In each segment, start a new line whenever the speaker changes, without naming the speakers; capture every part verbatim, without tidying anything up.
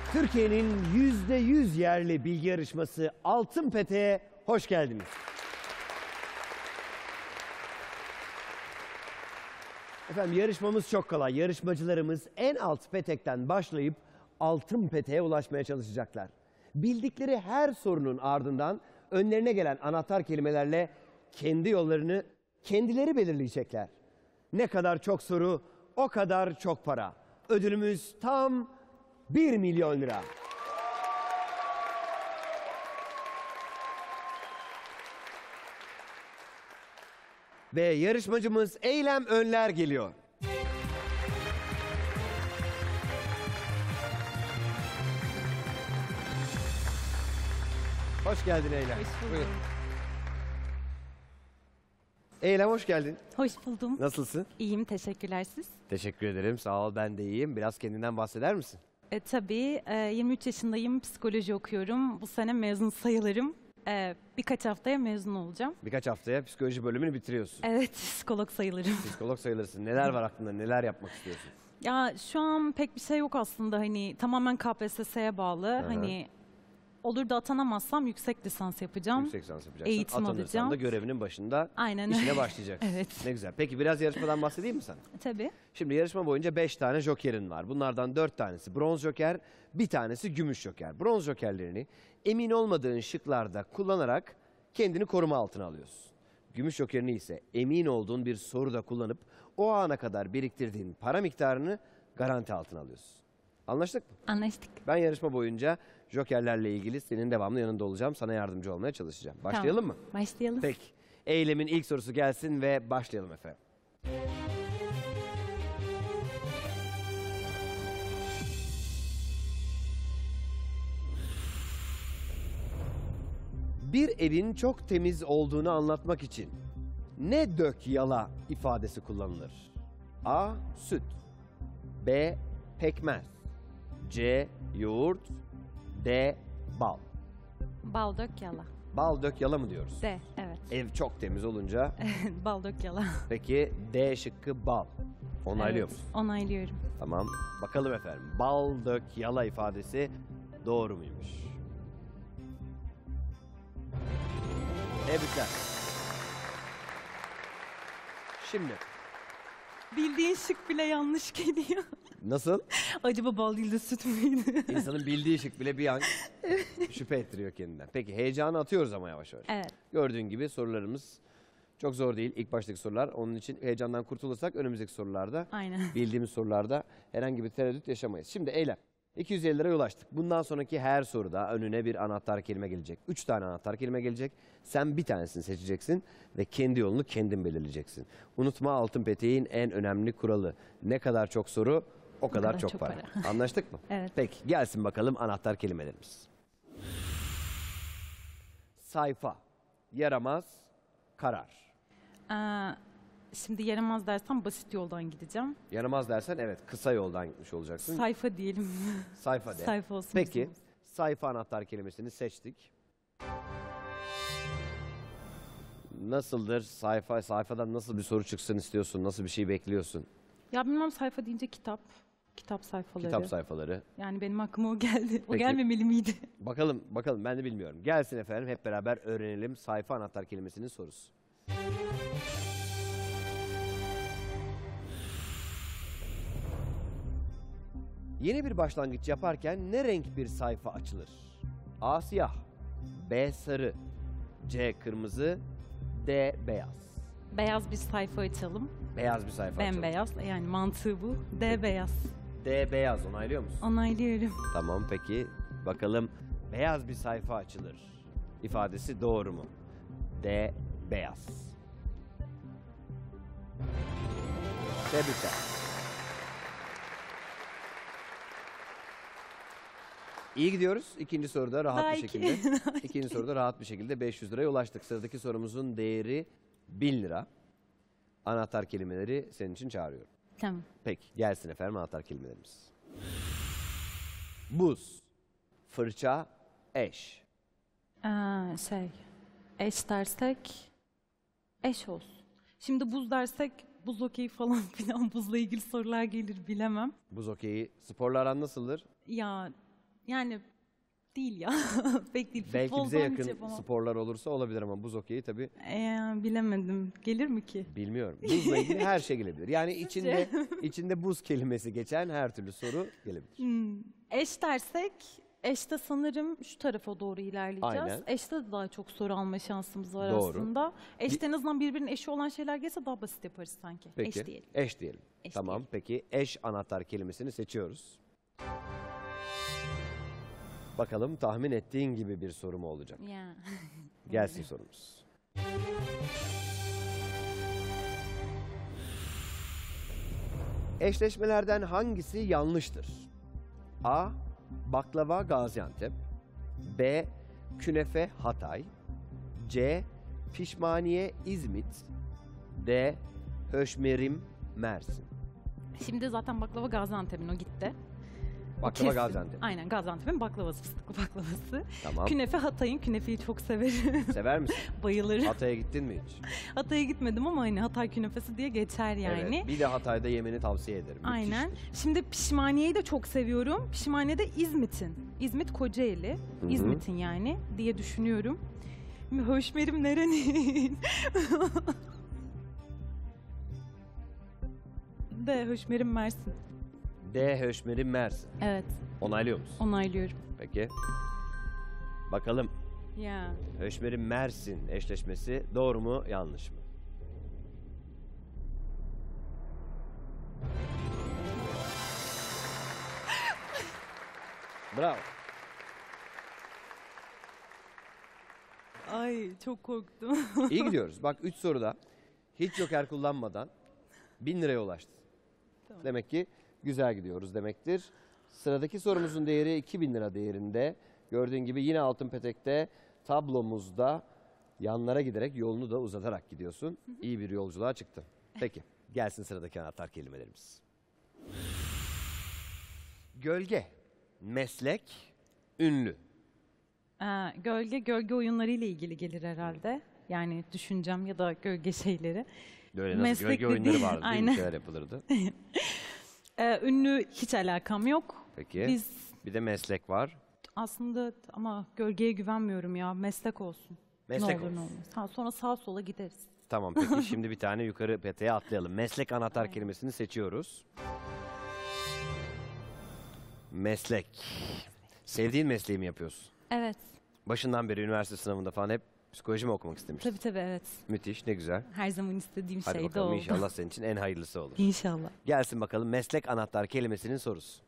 Türkiye'nin yüzde yüz yerli bilgi yarışması Altın Peteğe hoş geldiniz. Efendim yarışmamız çok kolay. Yarışmacılarımız en alt petekten başlayıp altın peteğe ulaşmaya çalışacaklar. Bildikleri her sorunun ardından önlerine gelen anahtar kelimelerle kendi yollarını kendileri belirleyecekler. Ne kadar çok soru, o kadar çok para. Ödülümüz tam bir milyon lira. Ve yarışmacımız Eylem Önler geliyor. Hoş geldin Eylem.
Hoş buldum.
Buyur. Eylem hoş geldin.
Hoş buldum.
Nasılsın?
İyiyim, teşekkürler siz.
Teşekkür ederim. Sağ ol, ben de iyiyim. Biraz kendinden bahseder misin?
E, tabii e, yirmi üç yaşındayım, psikoloji okuyorum. Bu sene mezun sayılırım. E, birkaç haftaya mezun olacağım.
Birkaç haftaya psikoloji bölümünü bitiriyorsun.
Evet, psikolog sayılırım.
Psikolog sayılırsın. Neler var aklında? Neler yapmak istiyorsun?
Ya şu an pek bir şey yok aslında, hani tamamen K P S S'ye bağlı.
Aha.
Hani olur da atanamazsam yüksek lisans yapacağım.
Yüksek lisans yapacaksın.
Eğitim
Atanırsan
alacağım.
da görevinin başında
Aynen
işine
öyle.
başlayacaksın.
Evet.
Ne güzel. Peki biraz yarışmadan bahsedeyim mi sana?
Tabii.
Şimdi yarışma boyunca beş tane jokerin var. Bunlardan dört tanesi bronz joker, bir tanesi gümüş joker. Bronz jokerlerini emin olmadığın şıklarda kullanarak kendini koruma altına alıyorsun. Gümüş jokerini ise emin olduğun bir soruda kullanıp o ana kadar biriktirdiğin para miktarını garanti altına alıyorsun. Anlaştık mı?
Anlaştık.
Ben yarışma boyunca jokerlerle ilgili senin devamlı yanında olacağım. Sana yardımcı olmaya çalışacağım. Başlayalım
Tamam.
mı?
Başlayalım.
Peki. Eylemin ilk sorusu gelsin ve başlayalım efendim. Bir evin çok temiz olduğunu anlatmak için ne dök yala ifadesi kullanılır? A. Süt, B. Pekmez, C. Yoğurt, D. Bal.
Bal dök yala.
Bal dök yala mı diyoruz?
D, evet.
Ev çok temiz olunca
Bal dök yala.
peki D şıkkı bal. Onaylıyor
Evet,
musun?
onaylıyorum.
Tamam. Bakalım efendim. Bal dök yala ifadesi doğru muymuş? Tebrikler. Şimdi
Bildiğin şık bile yanlış geliyor.
nasıl?
Acaba bal değil de süt müydü?
İnsanın bildiği şık bile bir an şüphe ettiriyor kendinden. Peki heyecanı atıyoruz ama yavaş yavaş.
Evet.
Gördüğün gibi sorularımız çok zor değil. İlk baştaki sorular. Onun için heyecandan kurtulursak önümüzdeki sorularda,
Aynen.
bildiğimiz sorularda herhangi bir tereddüt yaşamayız. Şimdi Eylem. iki yüz elli liraya ulaştık. Bundan sonraki her soruda önüne bir anahtar kelime gelecek. Üç tane anahtar kelime gelecek. Sen bir tanesini seçeceksin ve kendi yolunu kendin belirleyeceksin. Unutma altın peteğin en önemli kuralı. Ne kadar çok soru o kadar,
kadar
çok,
çok
para.
para.
Anlaştık mı?
Evet.
Peki gelsin bakalım anahtar kelimelerimiz. Sayfa, yaramaz, karar.
Ee, şimdi yaramaz dersem basit yoldan gideceğim.
Yaramaz dersen evet kısa yoldan gitmiş olacaksın.
Sayfa diyelim.
Sayfa de.
Sayfa olsun.
Peki
bizim.
sayfa anahtar kelimesini seçtik. Nasıldır sayfa, sayfadan nasıl bir soru çıksın istiyorsun, nasıl bir şey bekliyorsun?
Ya bilmem, sayfa deyince kitap. Kitap sayfaları.
Kitap sayfaları.
Yani benim aklıma o geldi. O
Peki.
gelmemeli miydi?
Bakalım, bakalım ben de bilmiyorum. Gelsin efendim hep beraber öğrenelim sayfa anahtar kelimesinin sorusu. Yeni bir başlangıç yaparken ne renk bir sayfa açılır? A siyah, B sarı, C kırmızı, D beyaz.
Beyaz bir sayfa açalım.
Beyaz bir sayfa açalım.
Bembeyaz. Yani mantığı bu. D beyaz.
D beyaz onaylıyor musun?
Onaylıyorum.
Tamam peki bakalım beyaz bir sayfa açılır ifadesi doğru mu? D beyaz. Tebrikler. İyi gidiyoruz. İkinci soruda rahat
Daha
bir
iki.
şekilde. İkinci soruda rahat bir şekilde beş yüz liraya ulaştık. Sıradaki sorumuzun değeri bin lira. Anahtar kelimeleri senin için çağırıyorum.
Tamam.
Peki gelsin efendim anahtar kelimelerimiz. Buz, fırça, eş.
Ee, şey, eş dersek eş olsun. Şimdi buz dersek buz okeyi falan filan, buzla ilgili sorular gelir, bilemem.
Buz okeyi sporla aran nasıldır?
Ya Yani değil ya. Pek değil.
Belki
Futboldan
bize
hiç
yakın
yapamam.
sporlar olursa olabilir ama buz hokeyi tabii
Ee, bilemedim. Gelir mi ki?
bilmiyorum. Buzla ilgili her şey gelebilir. Yani içinde içinde buz kelimesi geçen her türlü soru gelebilir.
Hmm. Eş dersek, eşte sanırım şu tarafa doğru ilerleyeceğiz.
Aynen.
Eşte de daha çok soru alma şansımız var
Doğru.
aslında. Eşte en azından birbirinin eşi olan şeyler gelse daha basit yaparız sanki.
Peki.
Eş diyelim.
Eş diyelim.
Eş
Tamam.
diyelim.
Peki eş anahtar kelimesini seçiyoruz. Bakalım tahmin ettiğin gibi bir soru mu olacak?
Ya.
Gelsin sorumuz. Eşleşmelerden hangisi yanlıştır? A. Baklava Gaziantep. B. Künefe Hatay. C. Pişmaniye İzmit. D. Höşmerim Mersin.
Şimdi zaten baklava Gaziantep'in o gitti. O
Baklava
kesin.
Gaziantep.
Aynen, Gaziantep'in baklavası, fıstıklı baklavası.
Tamam.
Künefe Hatay'ın, künefeyi çok severim.
Sever misin?
Bayılırım.
Hatay'a gittin mi hiç?
Hatay'a gitmedim ama hani Hatay künefesi diye geçer yani.
Evet. Bir de Hatay'da yemeni tavsiye ederim.
Aynen.
Müthiştir.
Şimdi pişmaniyeyi de çok seviyorum. Pişmaniye de İzmit'in. İzmit Kocaeli.
Hı hı.
İzmit'in yani diye düşünüyorum. Höşmerim nerenin? De Höşmerim Mersin.
D. Höşmerim Mersin.
Evet,
Onaylıyor musun?
onaylıyorum.
Peki. Bakalım
Ya.
Höşmerim Mersin eşleşmesi doğru mu yanlış mı? Bravo.
Ay çok korktum.
İyi gidiyoruz. Bak üç soruda hiç joker kullanmadan bin liraya ulaştın.
Tamam.
Demek ki güzel gidiyoruz demektir. Sıradaki sorumuzun değeri iki bin lira değerinde. Gördüğün gibi yine altın petekte tablomuzda yanlara giderek yolunu da uzatarak gidiyorsun. İyi bir yolculuğa çıktın. Peki gelsin sıradaki anahtar kelimelerimiz. Gölge, meslek, ünlü.
Ee, gölge, gölge oyunları ile ilgili gelir herhalde. Yani düşüncem ya da gölge şeyleri.
Böyle nasıl
Meslek
gölge oyunları
dediği-
vardı değil mi?
Aynen.
Bir şeyler yapılırdı.
Ee, ünlü hiç alakam yok.
Peki
Biz
bir de meslek var.
aslında ama gölgeye güvenmiyorum ya. Meslek olsun.
Meslek
ne olur
olsun.
ne olmaz. Ha, sonra sağa sola gideriz.
Tamam peki şimdi bir tane yukarı peteğe atlayalım. Meslek anahtar
Aynen.
kelimesini seçiyoruz. Meslek. Sevdiğin mesleği mi yapıyorsun?
Evet.
Başından beri üniversite sınavında falan hep psikoloji mi okumak istemiştin?
Tabii tabii evet.
Müthiş, ne güzel.
Her zaman istediğim
Hadi
şey de
bakalım
oldu.
inşallah senin için en hayırlısı olur.
İnşallah.
Gelsin bakalım meslek anahtar kelimesinin sorusu.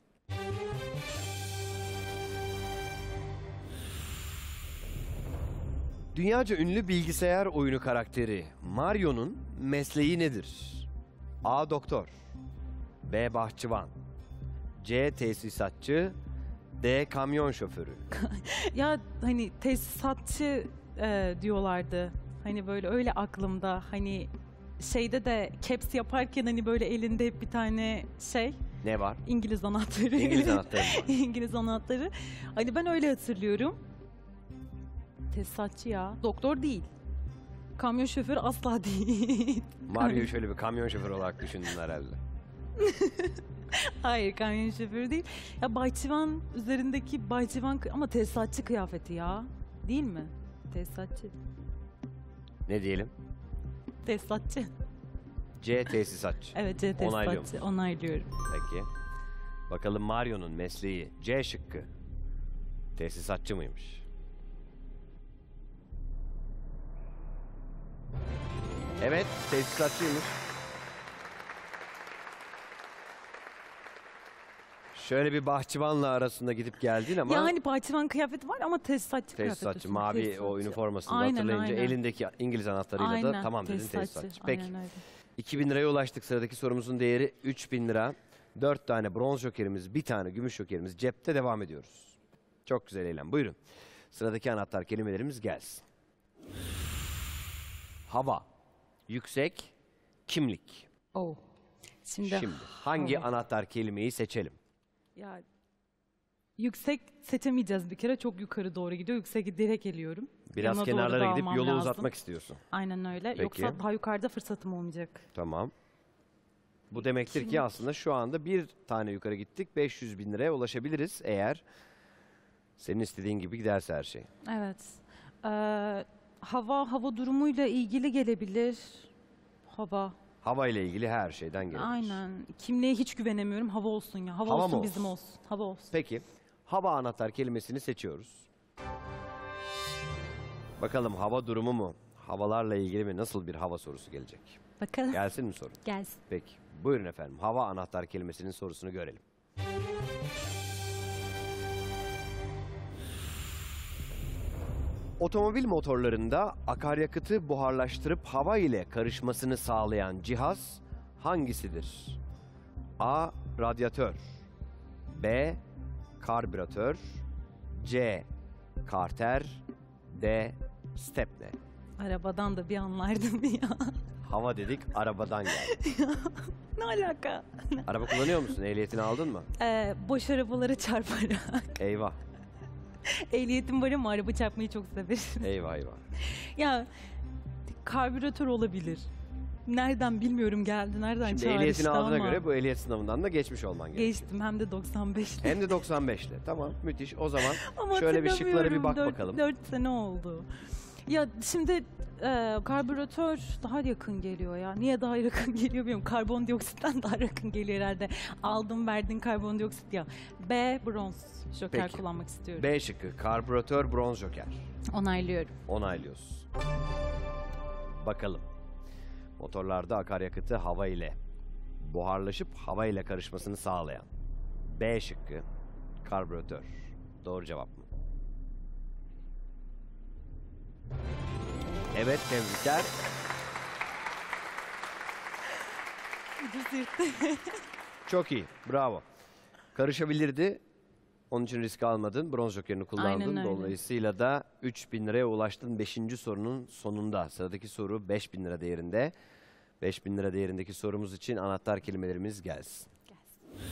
Dünyaca ünlü bilgisayar oyunu karakteri Mario'nun mesleği nedir? A. Doktor. B. Bahçıvan. C. Tesisatçı. D. Kamyon şoförü.
Ya hani tesisatçı e, diyorlardı. Hani böyle öyle aklımda. Hani şeyde de caps yaparken hani böyle elinde hep bir tane şey.
Ne var?
İngiliz anahtarı.
İngiliz anahtarı var.
İngiliz anahtarı. Hani ben öyle hatırlıyorum. Tesisatçı ya. Doktor değil. Kamyon şoförü asla değil.
Mario'yu şöyle bir kamyon şoförü olarak düşündün herhalde.
Hayır, kamyon şoförü değil. Ya bahçıvan üzerindeki bahçıvan kı- ama tesisatçı kıyafeti ya. Değil mi? Tesisatçı.
Ne diyelim?
Tesisatçı.
C. Tesisatçı.
Evet, C
Onaylıyor
tesisatçı. Onaylıyorum.
Peki. Bakalım Mario'nun mesleği C şıkkı. Tesisatçı mıymış? Evet, tesisatçıymış. Şöyle bir bahçıvanla arasında gidip geldin ama
Ya hani bahçıvan kıyafeti var ama tesisatçı kıyafeti.
tesisatçı,
üstünde,
mavi o
tesisatçı.
üniformasını
Aynen,
hatırlayınca
aynen.
elindeki İngiliz anahtarıyla da
Aynen,
tamam dedin tesisatçı. Peki.
Aynen öyle.
iki bin liraya ulaştık. Sıradaki sorumuzun değeri üç bin lira. dört tane bronz jokerimiz, bir tane gümüş jokerimiz cepte, devam ediyoruz. Çok güzel eylem. Buyurun. Sıradaki anahtar kelimelerimiz gelsin. Hava, yüksek, kimlik.
Oh. Şimdi,
Şimdi hangi
hava.
anahtar kelimeyi seçelim?
Ya yüksek seçemeyeceğiz bir kere. Çok yukarı doğru gidiyor. Yüksek direkt eliyorum.
Biraz
Yanına doğru
kenarlara
da
gidip
almam
yolu
lazım.
uzatmak istiyorsun.
Aynen öyle.
Peki.
Yoksa daha yukarıda fırsatım olmayacak.
Tamam. Bu demektir ki
Şimdi-
aslında şu anda bir tane yukarı gittik. beş yüz bin liraya ulaşabiliriz eğer Senin istediğin gibi giderse her şey.
Evet. Ee, hava, hava durumuyla ilgili gelebilir. Hava.
Hava ile ilgili her şeyden gelebilir.
Aynen. Kimliğe hiç güvenemiyorum. Hava olsun ya. Hava,
Hava
olsun
mı
bizim
olsun?
olsun. Hava olsun.
Peki, hava anahtar kelimesini seçiyoruz. Bakalım hava durumu mu? Havalarla ilgili mi? Nasıl bir hava sorusu gelecek?
Bakalım.
Gelsin mi soru?
Gelsin.
Peki, buyurun efendim. Hava anahtar kelimesinin sorusunu görelim. Otomobil motorlarında akaryakıtı buharlaştırıp hava ile karışmasını sağlayan cihaz hangisidir? A. Radyatör, B. Karbüratör, C. Karter, D. Stepne.
Arabadan da bir anlardım ya.
Hava dedik, arabadan geldi.
Ne alaka?
Araba kullanıyor musun? Ehliyetini aldın mı?
Ee, boş arabalara çarparak.
Eyvah,
Ehliyetim var ama araba çarpmayı çok severim.
eyvah, eyvah.
Ya karbüratör olabilir. Nereden bilmiyorum geldi. Nereden
Şimdi
çağrıştı
ehliyetini aldığına
ama.
göre bu ehliyet sınavından da geçmiş olman gerekiyor.
Geçtim hem de doksan beşle.
Hem de doksan beşle. Tamam, müthiş. O zaman
Ama
şöyle bir şıklara bir bak
hatırlamıyorum.
bakalım.
dört sene oldu. Ya şimdi e, karbüratör daha yakın geliyor ya. Niye daha yakın geliyor bilmiyorum. Karbondioksitten daha yakın geliyor herhalde. Aldım verdiğin karbondioksit ya. B. Bronz. Joker
Peki.
kullanmak istiyorum.
B şıkkı, karbüratör, bronz joker.
Onaylıyorum.
Onaylıyoruz. Bakalım. Motorlarda akaryakıtı hava ile buharlaşıp hava ile karışmasını sağlayan B şıkkı, karbüratör. Doğru cevap mı? Evet, tebrikler.
Ucuz yırttı.
Çok iyi, bravo. Karışabilirdi. Onun için risk almadın. Bronz jokerini kullandın.
Aynen öyle.
Dolayısıyla da üç bin liraya ulaştın beşinci sorunun sonunda. Sıradaki soru beş bin lira değerinde. beş bin lira değerindeki sorumuz için anahtar kelimelerimiz gelsin.
Gelsin.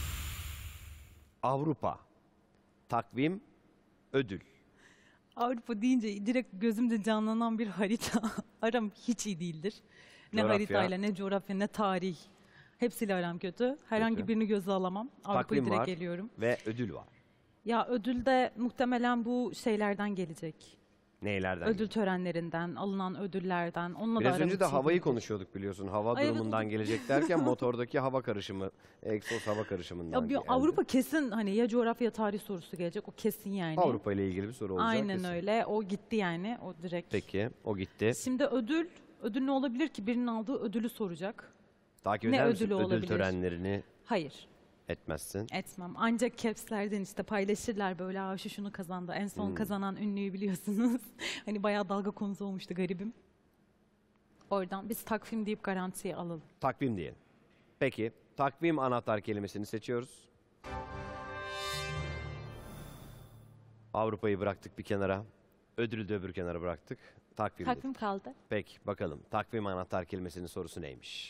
Avrupa, takvim, ödül.
Avrupa deyince direkt gözümde canlanan bir harita. Aram hiç iyi değildir. Ne
Coğrafya.
haritayla, ne coğrafya, ne tarih. Hepsiyle aram kötü. Herhangi
Kötü.
birini göze alamam. Avrupa'yı
Takvim
direkt
var.
geliyorum.
Ve ödül var.
Ya ödül de muhtemelen bu şeylerden gelecek.
Neylerden?
Ödül törenlerinden, alınan ödüllerden. Onunla da
Biraz
aram
önce
hiç
de
iyi
havayı
değildir.
konuşuyorduk biliyorsun. Hava
Ay, evet.
durumundan gelecek derken motordaki hava karışımı, egzoz hava karışımından
Ya bir
geldi.
Avrupa kesin hani ya coğrafya ya tarih sorusu gelecek. O kesin yani.
Avrupa ile ilgili bir soru olacak.
Aynen
kesin.
öyle. O gitti yani. O direkt.
Peki, o gitti.
Şimdi ödül, ödül ne olabilir ki? Birinin aldığı ödülü soracak.
Takip
ne
eder misin?
ödülü
Ödül
olabilir?
törenlerini
Hayır.
etmezsin.
Etmem. Ancak caps'lerden işte paylaşırlar böyle Aa, şu şunu kazandı. En son
Hmm.
kazanan ünlüyü biliyorsunuz. Hani bayağı dalga konusu olmuştu garibim. Oradan biz takvim deyip garantiye alalım.
Takvim diyelim. Peki, takvim anahtar kelimesini seçiyoruz. Avrupa'yı bıraktık bir kenara. Ödülü de öbür kenara bıraktık. Takvim dedik.
Takvim kaldı.
Peki, bakalım. Takvim anahtar kelimesinin sorusu neymiş?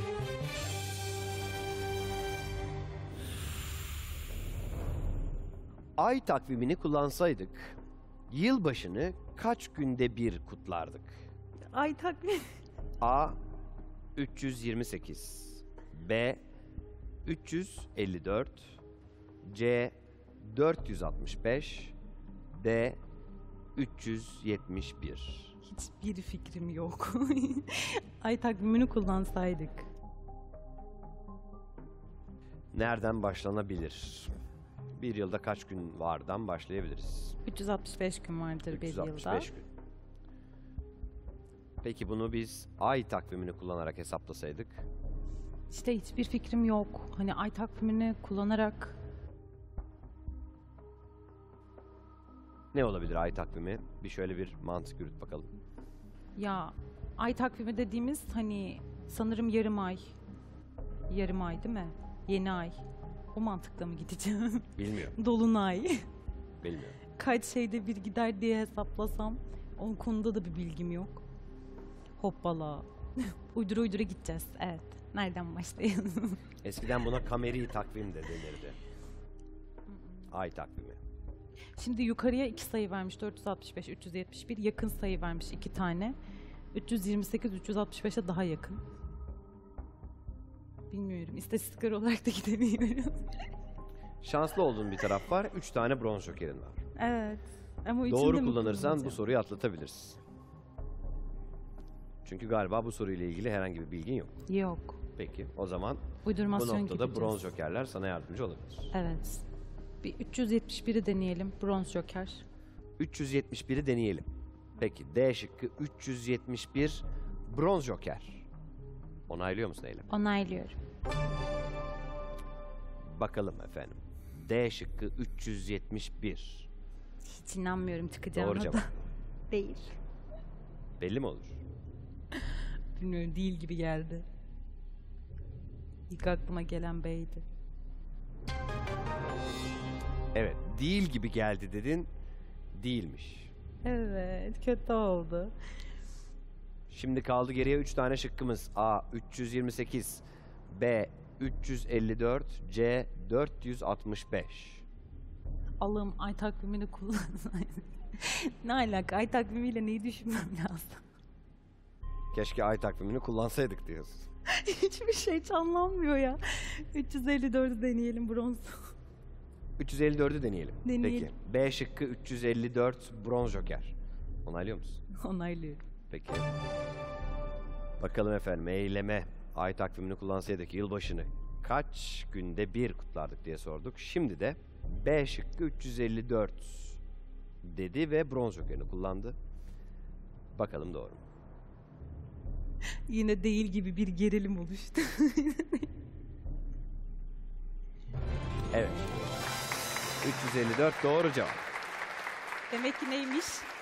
Ay takvimini kullansaydık, yılbaşını kaç günde bir kutlardık?
Ay takvim.
A. üç yüz yirmi sekiz, B. üç yüz elli dört, C. dört yüz altmış beş, D. üç yüz yetmiş bir.
Hiçbir fikrim yok. Ay takvimini kullansaydık.
Nereden başlanabilir? Bir yılda kaç gün vardan başlayabiliriz?
üç yüz altmış beş gün vardır bir
üç yüz altmış
yılda.
beş gün. Peki bunu biz ay takvimini kullanarak hesaplasaydık?
İşte hiçbir fikrim yok. Hani ay takvimini kullanarak
Ne olabilir ay takvimi? Bir şöyle bir mantık yürüt bakalım.
ya ay takvimi dediğimiz hani sanırım yarım ay. Yarım ay değil mi? Yeni ay. O mantıkla mı gideceğim?
Bilmiyorum,
Dolunay.
bilmiyorum.
Kaç şeyde bir gider diye hesaplasam o konuda da bir bilgim yok. Hoppala. uydura uydura gideceğiz. Evet. Nereden başlayalım?
Eskiden buna kameri takvim de denirdi. Ay takvimi.
Şimdi yukarıya iki sayı vermiş. dört yüz altmış beş, üç yüz yetmiş bir. Yakın sayı vermiş iki tane. üç yüz yirmi sekiz, üç yüz altmış beşe daha yakın. Bilmiyorum. İstatistikler olarak da gidemiyorum.
Şanslı olduğun bir taraf var. Üç tane bronz jokerin var.
Evet. Ama
Doğru
üçünde mi
kullanırsan bu
kullanacağım?
soruyu atlatabilirsin. Çünkü galiba bu soruyla ilgili herhangi bir bilgin yok.
Yok.
Peki o zaman bu
Uydurmasyon
noktada
gibi
bronz
diyorsun.
jokerler sana yardımcı olabilir.
Evet. Bir üç yüz yetmiş biri deneyelim. Bronz joker.
üç yüz yetmiş biri deneyelim. Peki D şıkkı üç yüz yetmiş bir bronz joker. Onaylıyor musun Eylem?
Onaylıyorum.
Bakalım efendim. D şıkkı üç yüz yetmiş bir.
Hiç inanmıyorum çıkacağına
Doğru
da.
cevap.
Değil.
Belli mi olur?
Bilmiyorum, değil gibi geldi. İlk aklıma gelen B'ydi.
Evet, değil gibi geldi dedin. Değilmiş.
Evet, kötü oldu.
Şimdi kaldı geriye üç tane şıkkımız. A üç yüz yirmi sekiz, B üç yüz elli dört, C dört yüz altmış beş.
Allah'ım, ay takvimini kullansaydım. Ne alaka? Ay takvimiyle neyi düşünmem lazım?
Keşke ay takvimini kullansaydık diyorsun.
Hiçbir şey canlanmıyor ya. üç yüz elli dördü deneyelim, bronz.
üç yüz elli dördü deneyelim.
Deneyelim.
Peki. B şıkkı üç yüz elli dört bronz joker. Onaylıyor musun?
Onaylıyorum.
Peki. Bakalım efendim, eyleme ay takvimini kullansaydık yılbaşını kaç günde bir kutlardık diye sorduk. Şimdi de B şıkkı üç yüz elli dört dedi ve bronz jokerini kullandı. Bakalım doğru mu?
Yine değil gibi bir gerilim oluştu.
Evet. üç yüz elli dört doğru cevap.
Demek ki neymiş?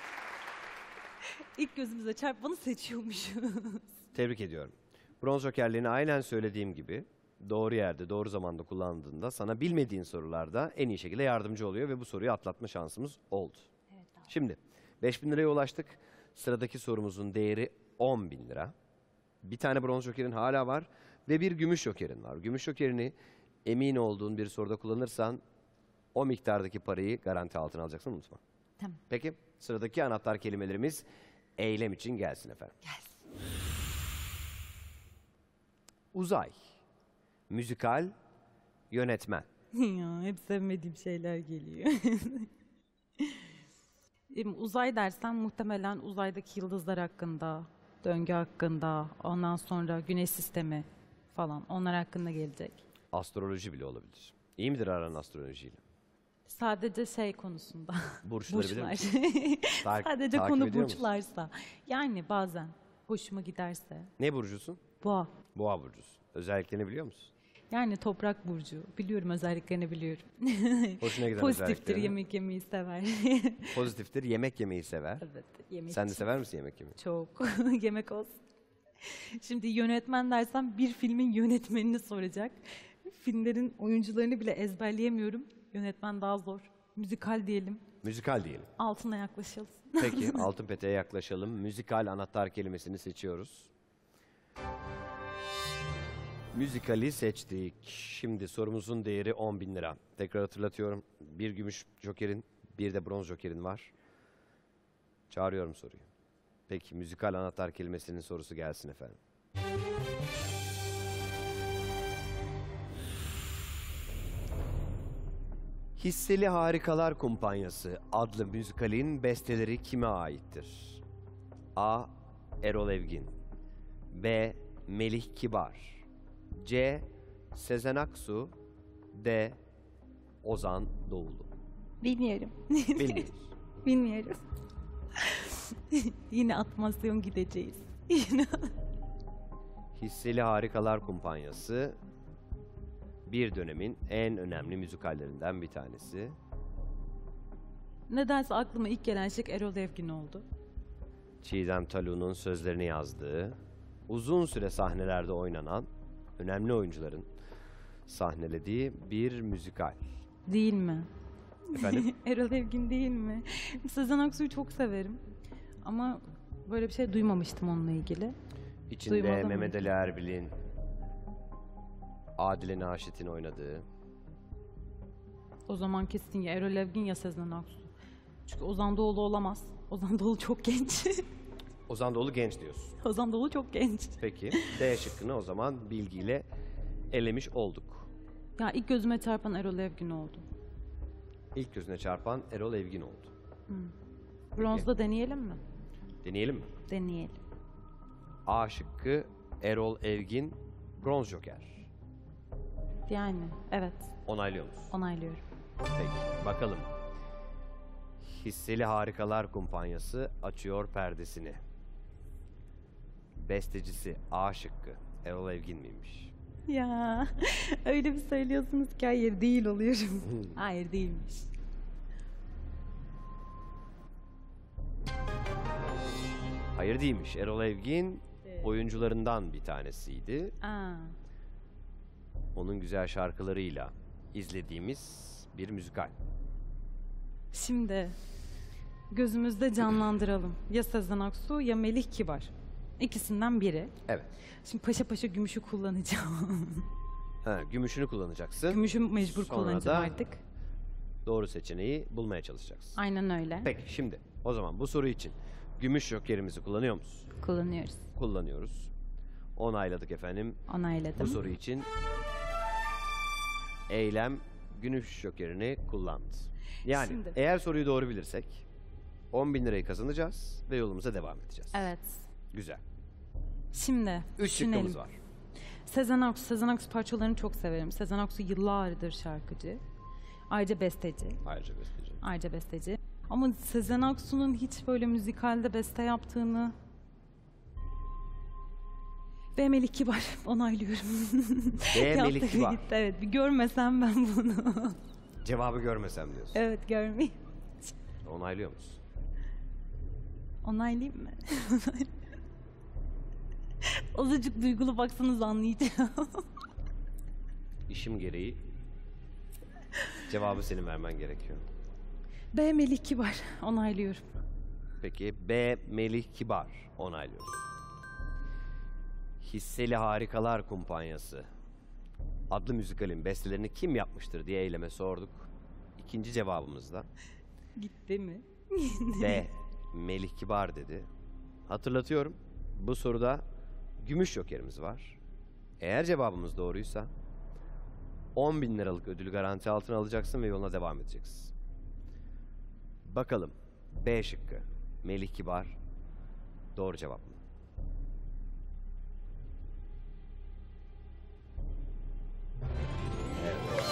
İlk gözümüze çarpmanı seçiyormuşuz.
Tebrik ediyorum. Bronz jokerlerini aynen söylediğim gibi doğru yerde, doğru zamanda kullandığında sana bilmediğin sorularda en iyi şekilde yardımcı oluyor ve bu soruyu atlatma şansımız oldu.
Evet abi.
Şimdi beş bin liraya ulaştık. Sıradaki sorumuzun değeri on bin lira. Bir tane bronz jokerin hala var ve bir gümüş jokerin var. Gümüş jokerini emin olduğun bir soruda kullanırsan o miktardaki parayı garanti altına alacaksın, unutma.
Tamam.
Peki sıradaki anahtar kelimelerimiz eylem için gelsin efendim.
Gelsin.
Uzay, müzikal, yönetmen.
Ya, hep sevmediğim şeyler geliyor. Em, Uzay dersen muhtemelen uzaydaki yıldızlar hakkında, döngü hakkında, ondan sonra güneş sistemi falan, onlar hakkında gelecek.
Astroloji bile olabilir. İyi midir aran astrolojiyle?
Sadece şey konusunda.
Burçları bilir
Burçlar.
misin? Ta-
Sadece
takip
konu
ediyor musun?
burçlarsa. Yani bazen hoşuma giderse.
Ne burcusun?
Boğa.
Boğa burcusun. Özelliklerini biliyor musun?
Yani toprak burcu. Biliyorum, özelliklerini biliyorum.
Hoşuna giden
Pozitiftir,
özelliklerini.
yemek yemeyi sever.
Pozitiftir, yemek yemeyi sever.
Evet, yemek
Sen de
için.
sever misin yemek yemeyi?
Çok. Yemek olsun. Şimdi yönetmen dersem bir filmin yönetmenini soracak. Filmlerin oyuncularını bile ezberleyemiyorum. Yönetmen daha zor. Müzikal diyelim.
Müzikal diyelim.
Altına yaklaşalım.
Peki altın peteğe yaklaşalım. Müzikal anahtar kelimesini seçiyoruz. Müzikali seçtik. Şimdi sorumuzun değeri on bin lira. Tekrar hatırlatıyorum. Bir gümüş jokerin, bir de bronz jokerin var. Çağırıyorum soruyu. Peki müzikal anahtar kelimesinin sorusu gelsin efendim. Hisseli Harikalar Kumpanyası adlı müzikalin besteleri kime aittir? A. Erol Evgin, B. Melih Kibar, C. Sezen Aksu, D. Ozan Doğulu.
Bilmiyorum.
Bilmiyoruz.
Bilmiyorum. Yine atmasyon gideceğiz. Yine.
Hisseli Harikalar Kumpanyası bir dönemin en önemli müzikallerinden bir tanesi.
Nedense aklıma ilk gelen şey Erol Evgin oldu.
Çiğdem Talu'nun sözlerini yazdığı, uzun süre sahnelerde oynanan, önemli oyuncuların sahnelediği bir müzikal.
Değil mi?
Efendim?
Erol Evgin değil mi? Sezen Aksu'yu çok severim. Ama böyle bir şey duymamıştım onunla ilgili.
İçinde
Duymadım.
Mehmet Ali Erbil'in, Adile Naşit'in oynadığı.
O zaman kesin ya Erol Evgin ya Sezen Aksu. Çünkü Ozan Doğulu olamaz. Ozan Doğulu çok genç.
Ozan Doğulu genç diyorsun.
Ozan Doğulu çok genç.
Peki D şıkkını o zaman bilgiyle elemiş olduk.
Ya ilk gözüme çarpan Erol Evgin oldu.
İlk gözüne çarpan Erol Evgin oldu.
Bronzda deneyelim mi?
Deneyelim mi?
Deneyelim.
A şıkkı Erol Evgin, bronz joker.
Yani evet,
Onaylıyor musun?
onaylıyorum.
Peki, bakalım. Hisseli Harikalar Kumpanyası açıyor perdesini. Bestecisi A şıkkı Erol Evgin miymiş?
Ya öyle bir söylüyorsunuz ki hayır değil oluyorum. Hayır değilmiş.
Hayır değilmiş. Erol Evgin oyuncularından bir tanesiydi.
Aa,
Onun güzel şarkılarıyla izlediğimiz bir müzikal.
şimdi gözümüzde canlandıralım. Ya Sezen Aksu ya Melih Kibar. İkisinden biri.
Evet.
Şimdi paşa paşa gümüşü kullanacağım.
Ha, gümüşünü kullanacaksın.
Gümüşü mecbur
Sonra
kullanacağım
da
artık.
doğru seçeneği bulmaya çalışacaksın.
Aynen öyle.
Peki şimdi o zaman bu soru için gümüş jokerimizi kullanıyor musun?
Kullanıyoruz.
Kullanıyoruz. Onayladık efendim.
Onayladım.
Bu soru için Eylem gümüş jokerini kullandı. Yani
Şimdi-
eğer soruyu doğru bilirsek on bin lirayı kazanacağız ve yolumuza devam edeceğiz.
Evet.
Güzel.
Şimdi
Üç
düşünelim.
şıkkımız var.
Sezen Aksu, Sezen Aksu parçalarını çok severim. Sezen Aksu yıllardır şarkıcı. Ayrıca besteci.
Ayrıca besteci.
Ayrıca besteci. Ama Sezen Aksu'nun hiç böyle müzikalde beste yaptığını ve Melih Kibar onaylıyorum.
Ve Melih
Yaptığı
Kibar.
gitti, evet. Bir görmesem ben bunu.
Cevabı görmesem diyorsun.
Evet, görmeyeyim.
Onaylıyor musun?
Onaylayayım mı? Azıcık duygulu baksanız anlayacağım.
İşim gereği cevabı senin vermen gerekiyor.
B Melih Kibar onaylıyorum.
Peki B Melih Kibar onaylıyoruz. Hisseli Harikalar Kumpanyası adlı müzikalin bestelerini kim yapmıştır diye Eylem'e sorduk. İkinci cevabımızda
Gitti mi?
B Melih Kibar dedi. Hatırlatıyorum, bu soruda gümüş jokerimiz var. Eğer cevabımız doğruysa on bin liralık ödülü garanti altına alacaksın ve yoluna devam edeceksin. Bakalım B şıkkı Melih Kibar doğru cevap mı? Evet.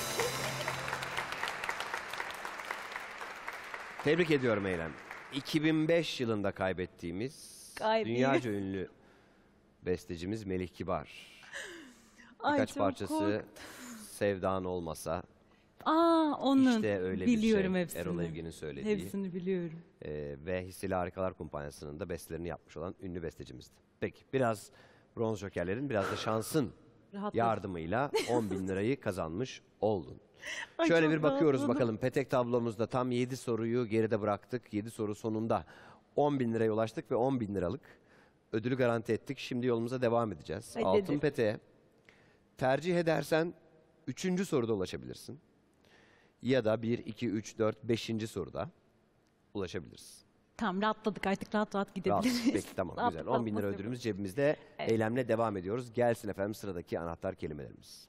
Tebrik ediyorum Eylem. iki bin beş yılında kaybettiğimiz
Kaybı.
dünyaca ünlü bestecimiz Melih Kibar.
Ay,
Birkaç
çok
parçası
korktum.
Sevdan olmasa
Aa, onun.
işte öyle
biliyorum
bir şey.
hepsini.
Erol Evgin'in söylediği.
Hepsini biliyorum.
Ee, ve Hisseli Harikalar Kumpanyası'nın da bestelerini yapmış olan ünlü bestecimizdi. Peki biraz bronz jokerlerin biraz da şansın
Rahatladım.
yardımıyla on bin lirayı kazanmış oldun.
Ay,
Şöyle
çok
bir bakıyoruz
rahatladım.
bakalım petek tablomuzda tam yedi soruyu geride bıraktık. yedi soru sonunda on bin liraya ulaştık ve on bin liralık ödülü garanti ettik. Şimdi yolumuza devam edeceğiz.
Hadi.
Altın peteğe tercih edersen üçüncü soruda ulaşabilirsin. Ya da bir, iki, üç, dört, beşinci soruda ulaşabiliriz.
Tamam, rahatladık artık, rahat rahat
Rahat.
gidebiliriz.
Peki tamam
Rahatlık
güzel. on bin lira
basması
ödülümüz cebimizde.
Evet.
Eylemle devam ediyoruz. Gelsin efendim sıradaki anahtar kelimelerimiz.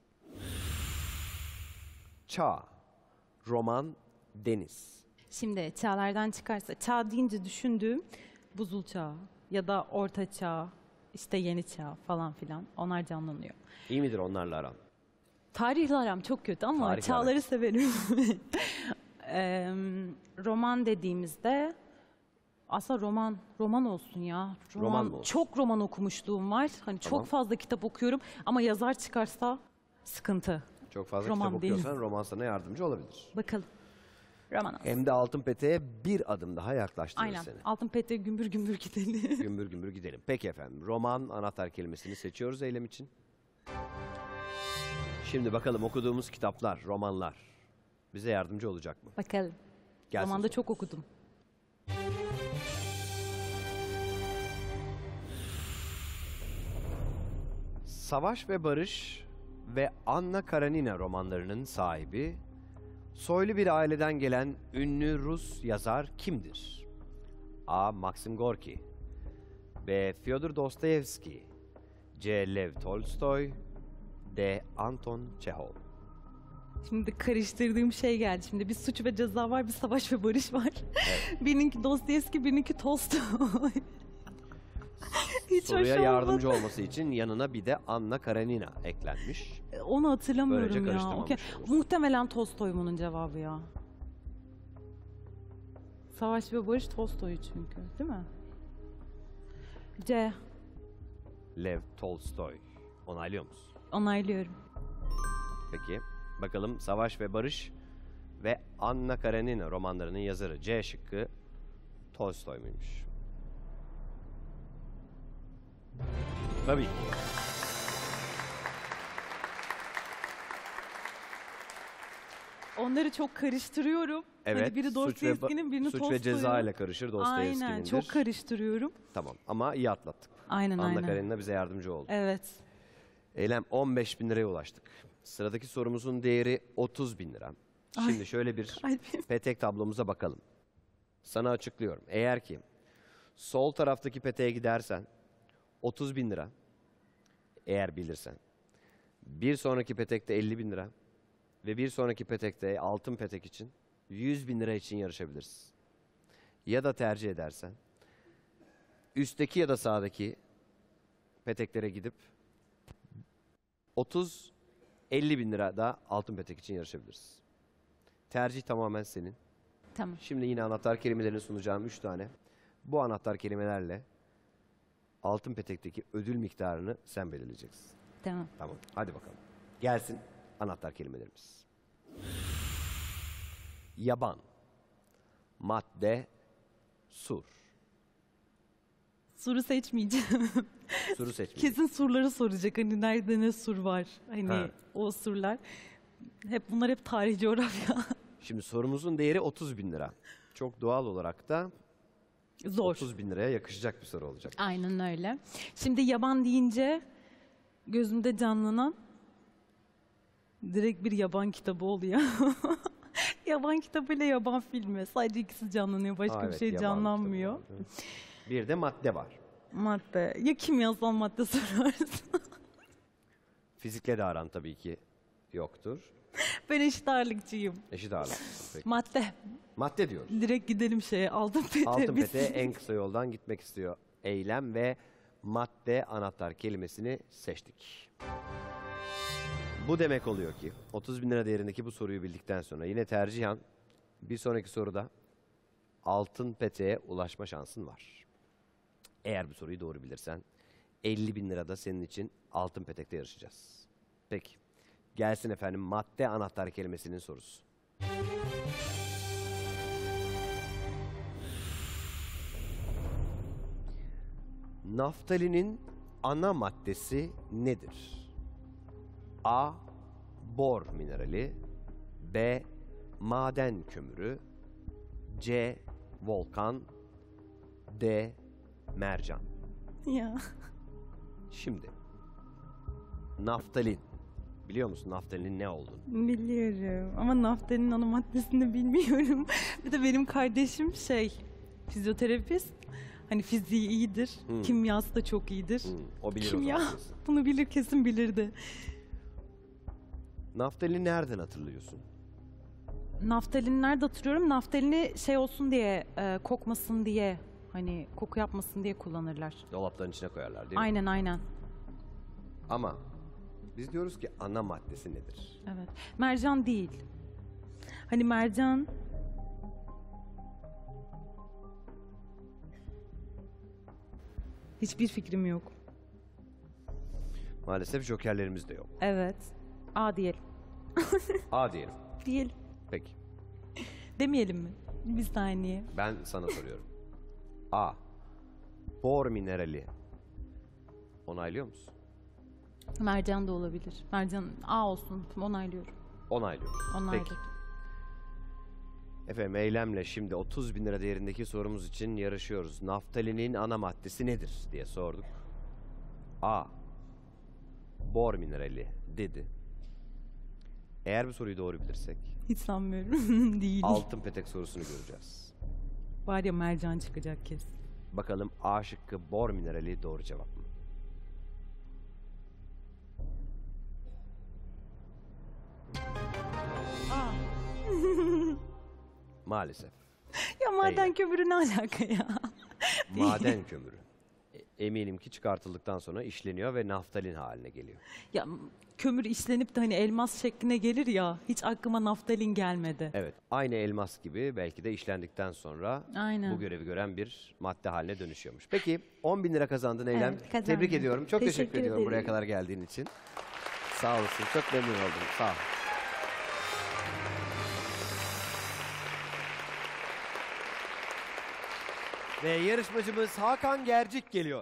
Çağ, roman, deniz.
Şimdi çağlardan çıkarsa, çağ deyince düşündüğüm buzul çağı ya da orta çağ, işte yeni çağ falan filan, onlar canlanıyor.
İyi midir onlarla aran?
Tarihle aram çok kötü ama
Tarihle
çağları
aran.
severim. Eee, roman dediğimizde aslında roman roman olsun ya.
Roman mı olsun?
Çok roman okumuşluğum var. Hani
Tamam.
çok fazla kitap okuyorum ama yazar çıkarsa sıkıntı.
Çok fazla
Roman
kitap
değil.
okuyorsan roman sana yardımcı olabilir.
Bakalım. Roman olsun.
Hem de altın peteğe bir adım daha yaklaştırır
Aynen.
seni.
Altın peteğe gümbür gümbür gidelim.
Gümbür gümbür gidelim. Peki efendim roman anahtar kelimesini seçiyoruz Eylem için. Şimdi bakalım okuduğumuz kitaplar, romanlar bize yardımcı olacak mı?
Bakalım.
Gelsin
Romanda
sorumuz.
çok okudum.
Savaş ve Barış ve Anna Karenina romanlarının sahibi, soylu bir aileden gelen ünlü Rus yazar kimdir? A. Maxim Gorki, B. Fyodor Dostoyevski, C. Lev Tolstoy, D. Anton Çehov.
Şimdi karıştırdığım şey geldi. Şimdi bir Suç ve Ceza var, bir Savaş ve Barış var. Birininki Dostoyevski, birininki Tolstoy. Hiç hoş
Soruya
olmadı.
yardımcı olması için yanına bir de Anna Karenina eklenmiş.
Onu hatırlamıyorum
Böylece
ya.
karıştırmamış
Okey.
olursun.
Muhtemelen Tolstoy bunun cevabı ya. Savaş ve Barış Tolstoy çünkü, değil mi? C.
Lev Tolstoy. Onaylıyor musun?
Onaylıyorum.
Peki. Bakalım Savaş ve Barış ve Anna Karenina romanlarının yazarı C şıkkı Tolstoy muymuş? Tabii ki.
Onları çok karıştırıyorum.
Evet.
Hani biri
suç ve,
Dostoyevski'nin, birini
suç
Tolstoy'un.
ve ceza ile karışır Dostoyevski'nindir.
Aynen, çok karıştırıyorum.
Tamam ama iyi atlattık.
Aynen
Anna
aynen.
Karenina bize yardımcı oldu.
Evet.
Eylem on beş bin liraya ulaştık. Sıradaki sorumuzun değeri otuz bin lira. Şimdi
Ay.
şöyle bir
Kalbim.
petek tablomuza bakalım. Sana açıklıyorum. Eğer ki sol taraftaki peteğe gidersen otuz bin lira. Eğer bilirsen. Bir sonraki petekte elli bin lira. Ve bir sonraki petekte altın petek için yüz bin lira için yarışabilirsin. Ya da tercih edersen üstteki ya da sağdaki peteklere gidip otuz elli bin lira da altın petek için yarışabiliriz. Tercih tamamen senin.
Tamam.
Şimdi yine anahtar kelimelerini sunacağım üç tane. Bu anahtar kelimelerle altın petekteki ödül miktarını sen belirleyeceksin.
Tamam.
Tamam. Hadi bakalım. Gelsin anahtar kelimelerimiz. Yaban. Madde. Sur.
Soru seçmeyeceğim.
Suru seçmeyeceğiz.
Kesin surları soracak. Hani nerede ne sur var? Hani
Ha.
o surlar. Hep bunlar hep tarih, coğrafya.
Şimdi sorumuzun değeri otuz bin lira. Çok doğal olarak da
Zor.
otuz bin liraya yakışacak bir soru olacak.
Aynen öyle. Şimdi yaban deyince gözümde canlanan direkt bir yaban kitabı oluyor. Yaban kitabı ile yaban filmi. Sadece ikisi canlanıyor. Başka
Aa,
bir
evet,
şey
yaban
canlanmıyor.
kitabı vardı. Bir de madde var.
Madde. Ya kimyasal madde sorarsın?
Fizikle de aran tabii ki yoktur.
Ben eşit ağırlıkçıyım.
Eşit ağırlık. Peki.
Madde.
Madde diyoruz.
Direkt gidelim şeye. Altın pete.
Altın
Biz-
peteğe en kısa yoldan gitmek istiyor Eylem ve madde anahtar kelimesini seçtik. Bu demek oluyor ki otuz bin lira değerindeki bu soruyu bildikten sonra yine tercihen bir sonraki soruda altın peteğe ulaşma şansın var. Eğer bu soruyu doğru bilirsen elli bin lirada senin için altın petekte yarışacağız. Peki gelsin efendim madde anahtar kelimesinin sorusu. Naftalinin ana maddesi nedir? A. Bor minerali. B. Maden kömürü. C. Volkan. D. Mercan.
Ya.
Şimdi naftalin. Biliyor musun naftalinin ne olduğunu?
Biliyorum ama naftalin ana maddesini bilmiyorum. Bir de benim kardeşim şey fizyoterapist. Hani fiziği iyidir.
Hmm.
Kimyası da çok iyidir.
Hmm, o bilir
Kimya.
o zaman kesin.
Bunu bilir, kesin bilirdi.
Naftalini nereden hatırlıyorsun?
Naftalini nerede hatırlıyorum? Naftalini şey olsun diye, e, kokmasın diye, hani koku yapmasın diye kullanırlar.
Dolapların içine koyarlar değil mi?
Aynen aynen.
Ama biz diyoruz ki ana maddesi nedir?
Evet. Mercan değil. Hani mercan hiçbir fikrim yok.
Maalesef jokerlerimiz de yok.
Evet. A diyelim.
A diyelim.
Diyelim.
Peki.
Demeyelim mi? Bir saniye.
Ben sana soruyorum. A. Bor minerali. Onaylıyor musun?
Mercan da olabilir. Mercan A olsun. Onaylıyorum.
Onaylıyoruz.
Onaylıyorum.
Peki. Efendim Eylem'le şimdi otuz bin lira değerindeki sorumuz için yarışıyoruz. Naftalinin ana maddesi nedir diye sorduk. A. Bor minerali dedi. Eğer bu soruyu doğru bilirsek
Hiç sanmıyorum. Değil.
altın petek sorusunu göreceğiz.
Var ya mercan çıkacak kesin.
Bakalım A şıkkı bor minerali doğru cevap mı? Maalesef.
Ya maden
Değil.
kömürü ne alaka ya?
Maden kömürü. E- Eminim ki çıkartıldıktan sonra işleniyor ve naftalin haline geliyor.
Ya kömür işlenip de hani elmas şekline gelir ya. Hiç aklıma naftalin gelmedi.
Evet, aynı elmas gibi belki de işlendikten sonra
Aynen.
bu görevi gören bir madde haline dönüşüyormuş. Peki on bin lira kazandın Eylem.
Evet, kazandım.
Tebrik ediyorum. Çok teşekkür,
Teşekkür
ediyorum buraya
ederim.
kadar geldiğin için. Sağ olasın. Çok memnun oldum. Sağ ol. Ve yarışmacımız Hakan Gercik geliyor.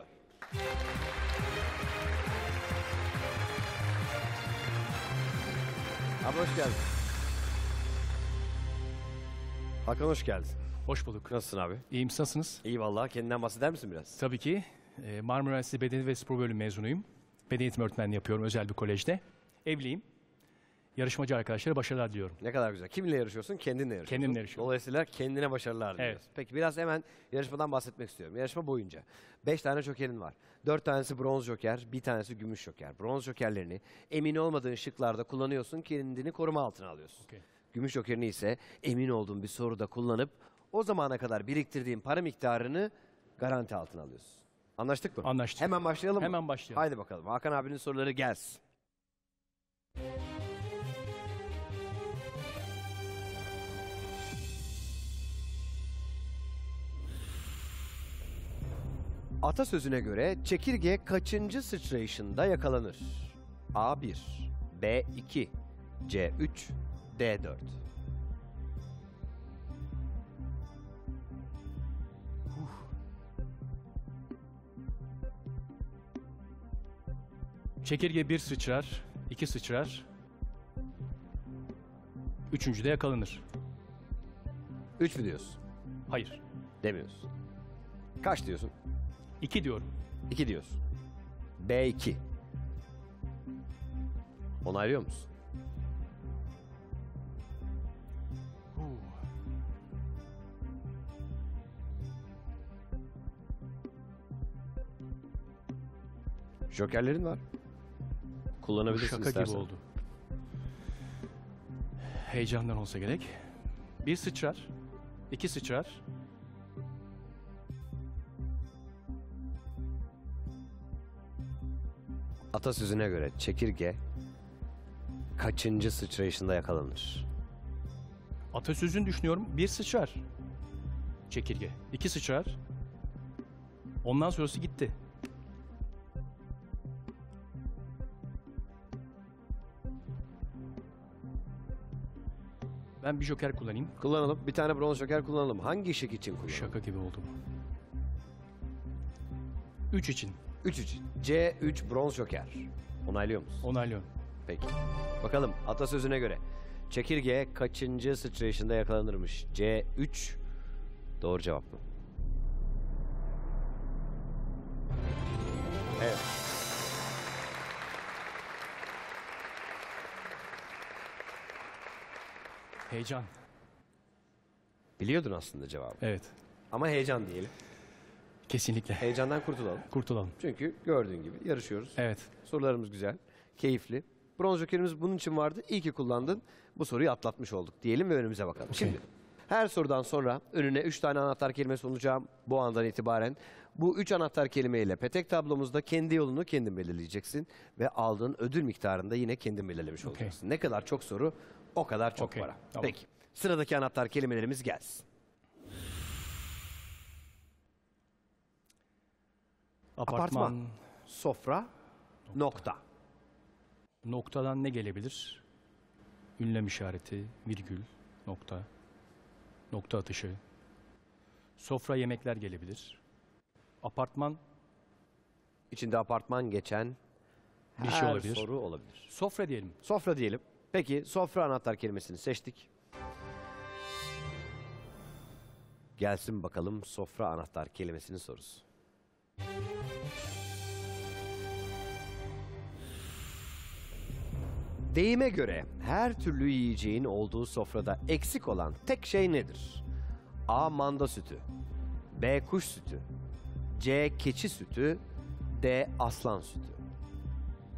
Abi hoş geldin. Hakan hoş geldin.
Hoş bulduk.
Nasılsın abi?
İyiyim, siz nasılsınız?
İyi vallahi. Kendinden bahseder misin biraz?
Tabii ki. Ee, Marmara Üniversitesi Beden ve Spor Bölümü mezunuyum. Beden eğitimi öğretmenliği yapıyorum özel bir kolejde. Evliyim. Yarışmacı arkadaşlara başarılar diliyorum.
Ne kadar güzel. Kiminle yarışıyorsun? Kendinle yarışıyorsun.
Kendimle yarışıyorum.
Dolayısıyla kendine başarılar diliyoruz.
Evet.
Peki biraz hemen yarışmadan bahsetmek istiyorum. Yarışma boyunca beş tane jokerin var. dört tanesi bronz joker, bir tanesi gümüş joker. Bronz jokerlerini emin olmadığın şıklarda kullanıyorsun, kendini koruma altına alıyorsun.
Okey.
Gümüş jokerini ise emin olduğun bir soruda kullanıp o zamana kadar biriktirdiğin para miktarını garanti altına alıyorsun. Anlaştık mı?
Anlaştık.
Hemen başlayalım mı?
Hemen başlayalım.
Haydi bakalım. Hakan abinin soruları gelsin. Atasözüne göre çekirge kaçıncı sıçrayışında yakalanır? A bir, B iki, C üç, D dört.
Çekirge bir sıçrar, iki sıçrar. Üçüncüde yakalanır.
üç mü diyorsun?
Hayır.
Demiyorsun. Kaç diyorsun?
İki diyorum.
iki diyorsun. B iki. Onaylıyor musun? Jokerlerin var.
Bu
Kullanabilirsin
şaka
istersen.
gibi oldu. Heyecandan olsa gerek. Bir sıçrar, iki sıçrar.
Atasözüne göre çekirge kaçıncı sıçrayışında yakalanır?
Atasözünü düşünüyorum. Bir sıçrar. Çekirge. İki sıçrar. Ondan sonrası gitti. Ben bir joker kullanayım.
Kullanalım. Bir tane bronz joker kullanalım. Hangi şık için kullanalım?
Şaka gibi oldu bu. Üç için.
üç için. C üç bronz joker. Onaylıyor musun?
Onaylıyorum.
Peki. Bakalım atasözüne göre çekirge kaçıncı sıçrayışında yakalanırmış? C üç doğru cevap mı? Evet.
Heyecan.
Biliyordun aslında cevabı.
Evet.
Ama heyecan diyelim.
Kesinlikle.
Heyecandan kurtulalım.
Kurtulalım.
Çünkü gördüğün gibi yarışıyoruz.
Evet.
Sorularımız güzel, keyifli. Bronz jokerimiz bunun için vardı. İyi ki kullandın. Bu soruyu atlatmış olduk diyelim ve önümüze bakalım. Şimdi her sorudan sonra önüne üç tane anahtar kelime sunacağım bu andan itibaren. Bu üç anahtar kelimeyle petek tablomuzda kendi yolunu kendin belirleyeceksin. Ve aldığın ödül miktarını da yine kendin belirlemiş
Okey.
olacaksın. Ne kadar çok soru o kadar çok
Okey,
para.
tamam.
Peki sıradaki anahtar kelimelerimiz gelsin.
Apartman.
Apartman, sofra, nokta.
Noktadan ne gelebilir? Ünlem işareti, virgül, nokta, nokta atışı. Sofra, yemekler gelebilir. Apartman,
İçinde apartman geçen
Bir
her
şey olabilir.
soru olabilir.
sofra diyelim.
Sofra diyelim. Peki sofra anahtar kelimesini seçtik. Gelsin bakalım sofra anahtar kelimesinin sorusu. Deyime göre her türlü yiyeceğin olduğu sofrada eksik olan tek şey nedir? A. Manda sütü, B. Kuş sütü, C. Keçi sütü, D. Aslan sütü.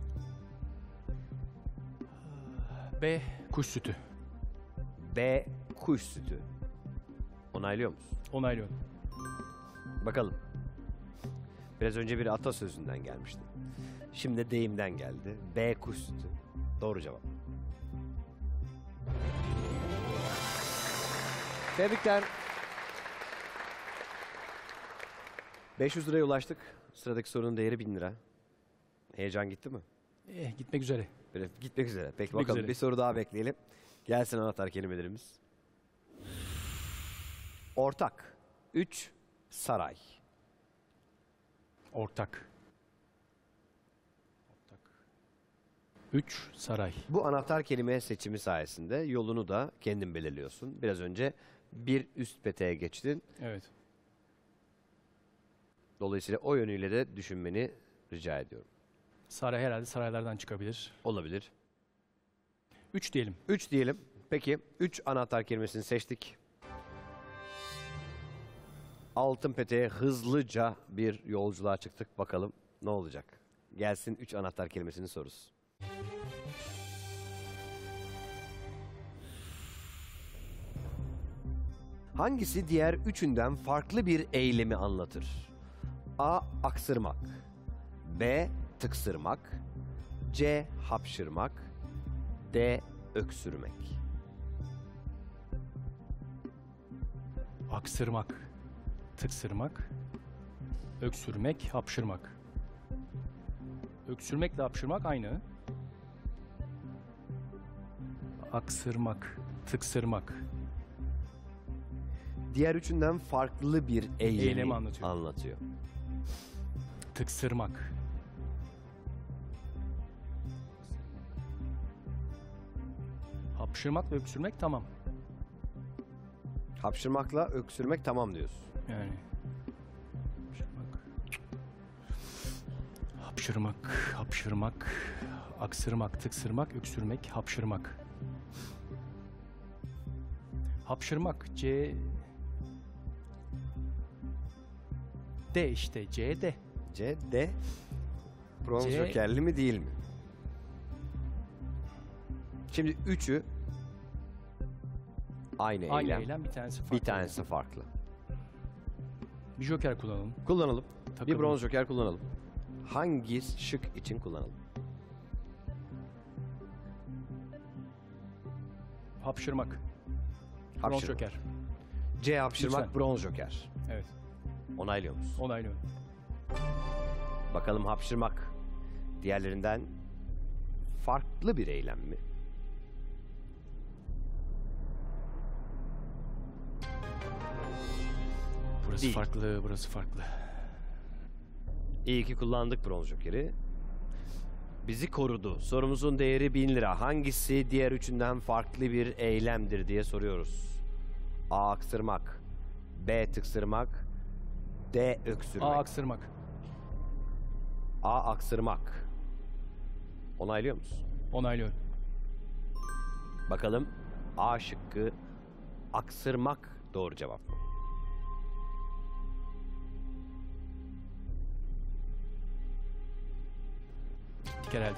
B, kuş sütü.
B. kuş sütü. Onaylıyor musun?
Onaylıyorum.
Bakalım. Biraz önce bir atasözünden gelmişti. Şimdi deyimden geldi. B kuş sütü. Doğru cevap. Tebrikler. beş yüz liraya ulaştık. Sıradaki sorunun değeri bin lira. Heyecan gitti mi?
Eh, gitmek üzere.
Böyle gitmek üzere. Peki
Gitmek
bakalım
üzere.
bir soru daha bekleyelim. Gelsin anahtar kelimelerimiz. Ortak. üç. Saray.
Ortak. Ortak. üç. Saray.
Bu anahtar kelime seçimi sayesinde yolunu da kendin belirliyorsun. Biraz önce bir üst peteğe geçtin.
Evet.
Dolayısıyla o yönüyle de düşünmeni rica ediyorum.
Saray herhalde saraylardan çıkabilir.
Olabilir.
üç diyelim.
üç diyelim. Peki üç anahtar kelimesini seçtik. Altın peteğe hızlıca bir yolculuğa çıktık. Bakalım ne olacak? Gelsin üç anahtar kelimesinin sorusu. Hangisi diğer üçünden farklı bir eylemi anlatır? A. Aksırmak. B. Tıksırmak. C. Hapşırmak. D. Öksürmek.
Aksırmak. Tıksırmak. Öksürmek. Hapşırmak. Öksürmekle hapşırmak aynı. Aksırmak. Tıksırmak.
Diğer üçünden farklı bir eylemi,
Eylemi anlatıyor.
anlatıyor.
Tıksırmak. Hapşırmak ve öksürmek tamam.
Hapşırmakla öksürmek tamam diyorsun.
Yani. Hapşırmak. Hapşırmak, hapşırmak, aksırmak, tıksırmak, öksürmek, hapşırmak. Hapşırmak, C... D işte, C, D.
C, D. Bronz
C-
jokerli mi değil mi? Şimdi üçü aynı,
Aynı
eylem.
eylem, bir tanesi farklı.
Bir tanesi farklı.
Bir joker kullanalım.
Kullanalım. Bir
Takalım.
bronz joker kullanalım. Hangi şık için kullanalım?
Hapşırmak. Bronz
Hapşırmak.
joker.
C hapşırmak,
Lütfen.
bronz joker.
Evet,
Onaylıyor musun?
onaylıyorum.
Bakalım hapşırmak diğerlerinden farklı bir eylem mi?
Burası
Değil.
farklı, burası farklı.
İyi ki kullandık bronz jokeri. Bizi korudu. Sorumuzun değeri bin lira. Hangisi diğer üçünden farklı bir eylemdir diye soruyoruz. A. Aksırmak. B. Tıksırmak. D. Öksürmek.
A, aksırmak.
A. Aksırmak. Onaylıyor musun?
Onaylıyorum.
Bakalım A şıkkı aksırmak doğru cevap mı?
Gittik herhalde.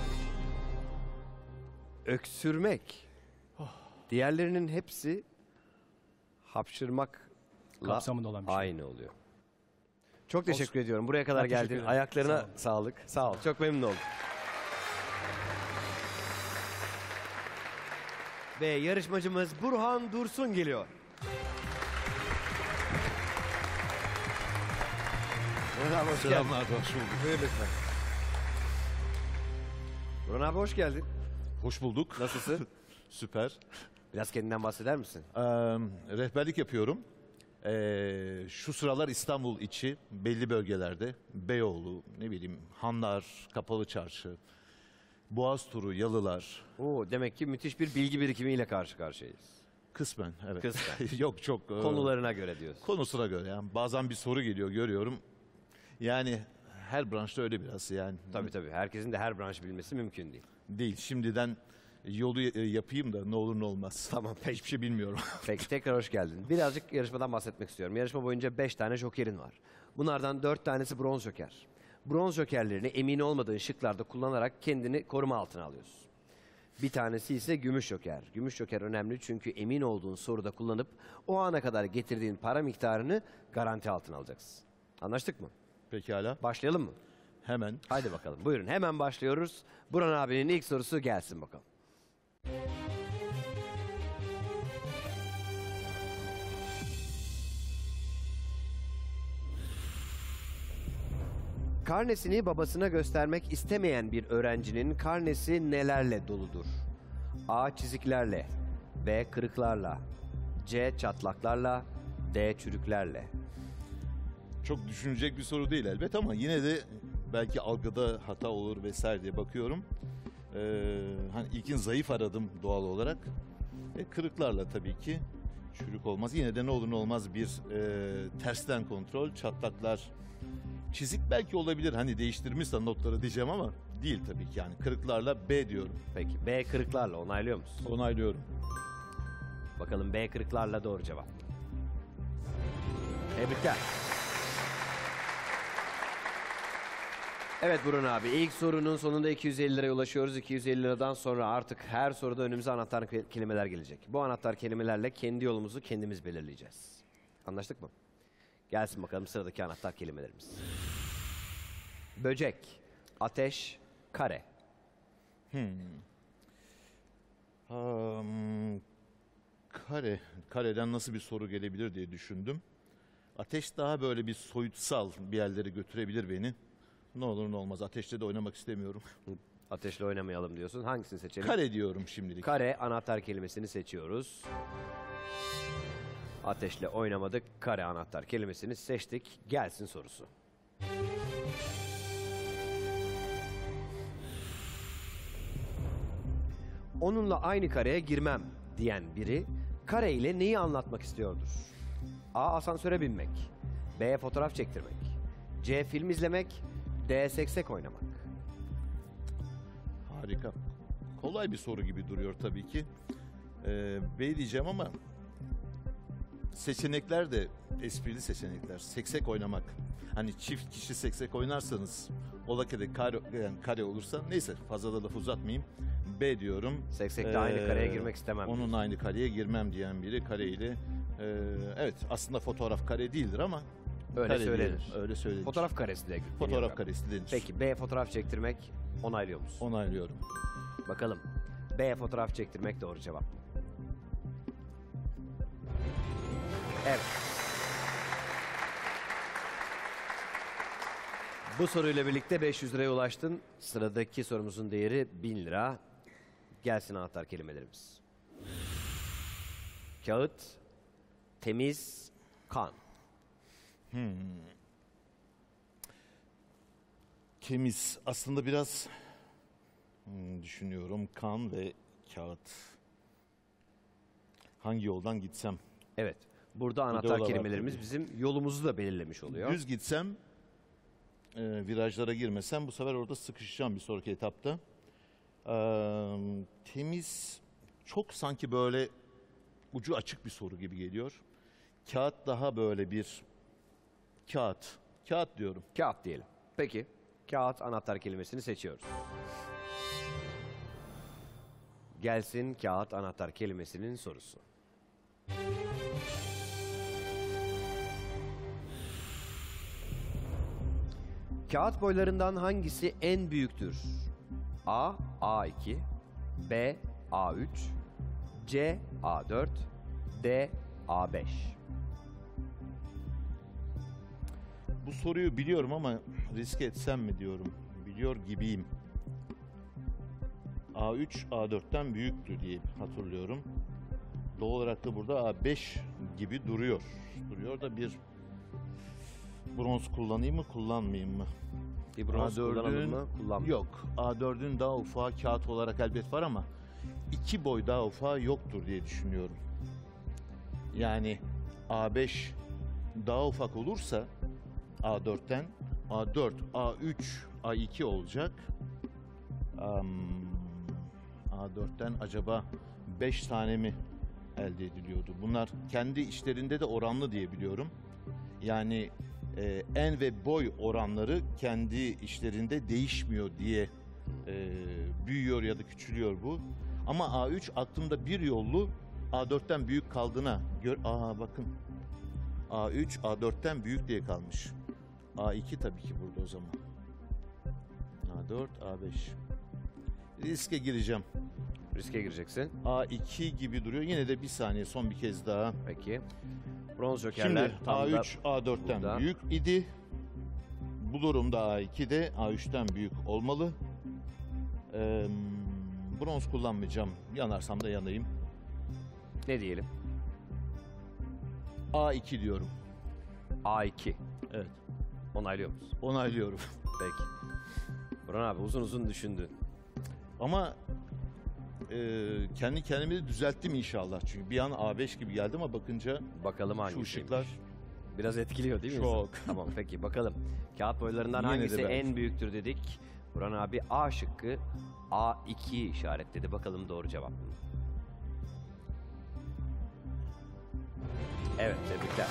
Öksürmek. Diğerlerinin hepsi hapşırmakla
Kapsamında olan bir şey.
aynı oluyor. Çok teşekkür ediyorum. Buraya kadar
Ben teşekkür
geldin.
ederim.
Ayaklarına
Sağ olun.
sağlık. Sağ ol. Çok memnun oldum. Ve yarışmacımız Burhan Dursun geliyor. Burhan abi hoş geldin.
Selamlar, hoş bulduk.
Buyur lütfen. Burhan abi hoş geldin.
Hoş bulduk.
Nasılsın?
Süper.
Biraz kendinden bahseder misin?
Ee, rehberlik yapıyorum. Ee, şu sıralar İstanbul içi belli bölgelerde Beyoğlu, ne bileyim Hanlar, Kapalı Çarşı, Boğaz turu, Yalılar.
Oo, demek ki müthiş bir bilgi birikimiyle karşı karşıyayız.
Kısmen, evet.
Kısmen.
Yok çok. e,
Konularına göre diyorsun.
Konusuna göre yani. Bazen bir soru geliyor, görüyorum. Yani her branşta öyle biraz yani.
Tabii tabii. Herkesin de her branşı bilmesi mümkün değil.
Değil. Şimdiden yolu e, yapayım da ne olur ne olmaz.
Tamam, peki.
Hiçbir şey bilmiyorum.
Peki tekrar hoş geldin. Birazcık yarışmadan bahsetmek istiyorum. Yarışma boyunca beş tane jokerin var. Bunlardan dört tanesi bronz joker. Bronz jokerlerini emin olmadığın şıklarda kullanarak kendini koruma altına alıyorsun. Bir tanesi ise gümüş joker. Gümüş joker önemli çünkü emin olduğun soruda kullanıp o ana kadar getirdiğin para miktarını garanti altına alacaksın. Anlaştık mı?
Pekala.
Başlayalım mı?
Hemen.
Haydi bakalım. Buyurun hemen başlıyoruz. Burhan abinin ilk sorusu gelsin bakalım. Karnesini babasına göstermek istemeyen bir öğrencinin karnesi nelerle doludur? A. Çiziklerle, B. Kırıklarla, C. Çatlaklarla, D. Çürüklerle.
Çok düşünecek bir soru değil elbet ama yine de belki algıda hata olur vesaire diye bakıyorum. Ee, hani ilkin zayıf aradım doğal olarak. E, kırıklarla tabii ki çürük olmaz. Yine de ne olur ne olmaz bir e, tersten kontrol, çatlaklar, çizik belki olabilir. Hani değiştirmişsen notları diyeceğim ama değil tabii ki yani. Kırıklarla B diyorum.
Peki B. Kırıklarla onaylıyor musun?
Onaylıyorum.
Bakalım B. Kırıklarla doğru cevap. Tebrikler. Evet Burhan abi, ilk sorunun sonunda iki yüz elli liraya ulaşıyoruz. iki yüz elli liradan sonra artık her soruda önümüze anahtar ke- kelimeler gelecek. Bu anahtar kelimelerle kendi yolumuzu kendimiz belirleyeceğiz. Anlaştık mı? Gelsin bakalım sıradaki anahtar kelimelerimiz. Böcek, ateş, kare.
Hmm, kare. Kareden nasıl bir soru gelebilir diye düşündüm. Ateş daha böyle bir soyutsal bir yerlere götürebilir beni. Ne olur ne olmaz. Ateşle de oynamak istemiyorum.
Ateşle oynamayalım diyorsun. Hangisini seçelim?
Kare diyorum şimdilik.
Kare anahtar kelimesini seçiyoruz. Ateşle oynamadık. Kare anahtar kelimesini seçtik. Gelsin sorusu. Onunla aynı kareye girmem diyen biri kare ile neyi anlatmak istiyordur? A. Asansöre binmek. B. Fotoğraf çektirmek. C. Film izlemek. D. Seksek oynamak.
Harika. Kolay bir soru gibi duruyor tabii ki. Ee, B diyeceğim ama seçenekler de esprili seçenekler. Seksek oynamak. Hani çift kişi seksek oynarsanız ola ki de kare, yani kare olursa neyse fazla da laf uzatmayayım. B diyorum.
Seksekte aynı kareye girmek istemem
Onun
diyorsun.
aynı kareye girmem diyen biri kareyle. Ee, evet aslında fotoğraf kare değildir ama
Öyle
kare
söylenir.
diyelim, öyle söylenir.
Fotoğraf karesi de deniyor
Fotoğraf
galiba.
karesi denir.
Peki B fotoğraf çektirmek onaylıyor musun?
Onaylıyorum.
Bakalım. B fotoğraf çektirmek doğru cevap. Evet. Bu soruyla birlikte beş yüz liraya ulaştın. Sıradaki sorumuzun değeri bin lira. Gelsin anahtar kelimelerimiz. Kağıt, temiz, kan.
Temiz. Aslında biraz hmm, düşünüyorum. Kan ve kağıt. Hangi yoldan gitsem?
Evet. Burada
o da
anahtar
var
kelimelerimiz
tabii.
bizim yolumuzu da belirlemiş oluyor.
Düz gitsem, e, virajlara girmesem bu sefer orada sıkışacağım bir sonraki etapta. Ee, temiz, çok sanki böyle ucu açık bir soru gibi geliyor. Kağıt daha böyle bir kağıt. Kağıt diyorum.
Kağıt diyelim. Peki. Kağıt anahtar kelimesini seçiyoruz. Gelsin kağıt anahtar kelimesinin sorusu. Kağıt boylarından hangisi en büyüktür? A. A iki, B. A üç, C. A dört, D. A beş.
Bu soruyu biliyorum ama riske etsem mi diyorum. Biliyor gibiyim. A üç A dörtten büyüktü diye hatırlıyorum. Doğal olarak da burada A beş gibi duruyor. Duruyor da bir bronz kullanayım mı kullanmayayım mı?
Bir bronz
A dördün
kullanalım mı? Kullanmayalım.
Yok. A dördün daha ufağı kağıt olarak elbet var ama iki boy daha ufağı yoktur diye düşünüyorum. Yani A beş daha ufak olursa A dörtten A dört, A üç, A iki olacak. Am, A dörtten acaba beş tane mi elde ediliyordu? Bunlar kendi işlerinde de oranlı diye biliyorum. Yani e, en ve boy oranları kendi işlerinde değişmiyor diye Ee, büyüyor ya da küçülüyor bu. Ama A üç aklımda bir yollu A dörtten büyük kaldığına gör. Aa bakın. A üç A dörtten büyük diye kalmış. A iki tabii ki burada o zaman. A dört A beş. Riske gireceğim.
Riske gireceksin.
A iki gibi duruyor. Yine de bir saniye son bir kez daha.
Peki. Bronz jokerler
Şimdi
tam
A
da
üç A dörtten
burada.
büyük idi. Bu durumda A iki de A üçten büyük olmalı. Ee, bronz kullanmayacağım. Yanarsam da yanayım.
ne diyelim?
A iki diyorum.
A iki.
Evet.
Onaylıyor musun?
Onaylıyorum.
Peki. Burhan abi uzun uzun düşündün.
Ama e, kendi kendimi de düzelttim inşallah. Çünkü bir an A beş gibi geldi ama bakınca
Bakalım
şu
hangisiymiş.
ışıklar
Biraz etkiliyor değil mi?
Çok.
insanı? Tamam peki bakalım. Kağıt boylarından
Yine de
hangisi
belki.
en büyüktür dedik. Burhan abi A şıkkı A ikiyi işaretledi. Bakalım doğru cevap mı? Evet tebrikler.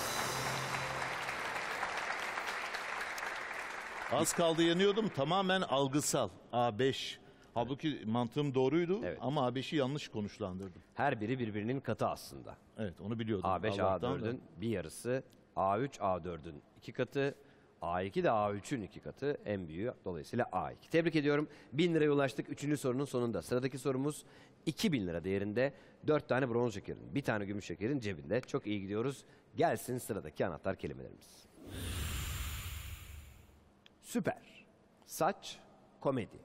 az kaldı yanıyordum. Tamamen algısal. A beş. Halbuki mantığım doğruydu
Evet.
ama A beşi yanlış konuşlandırdım.
Her biri birbirinin katı aslında.
Evet onu biliyordum.
A beş
Allah'tan
A dördün
da.
bir yarısı, A üç A dördün iki katı, A iki de A üçün iki katı, en büyüğü dolayısıyla A iki. Tebrik ediyorum. bin liraya ulaştık üçüncü sorunun sonunda. Sıradaki sorumuz iki bin lira değerinde. dört tane bronz şekerin, bir tane gümüş şekerin cebinde. Çok iyi gidiyoruz. Gelsin sıradaki anahtar kelimelerimiz. Süper, saç, komedi.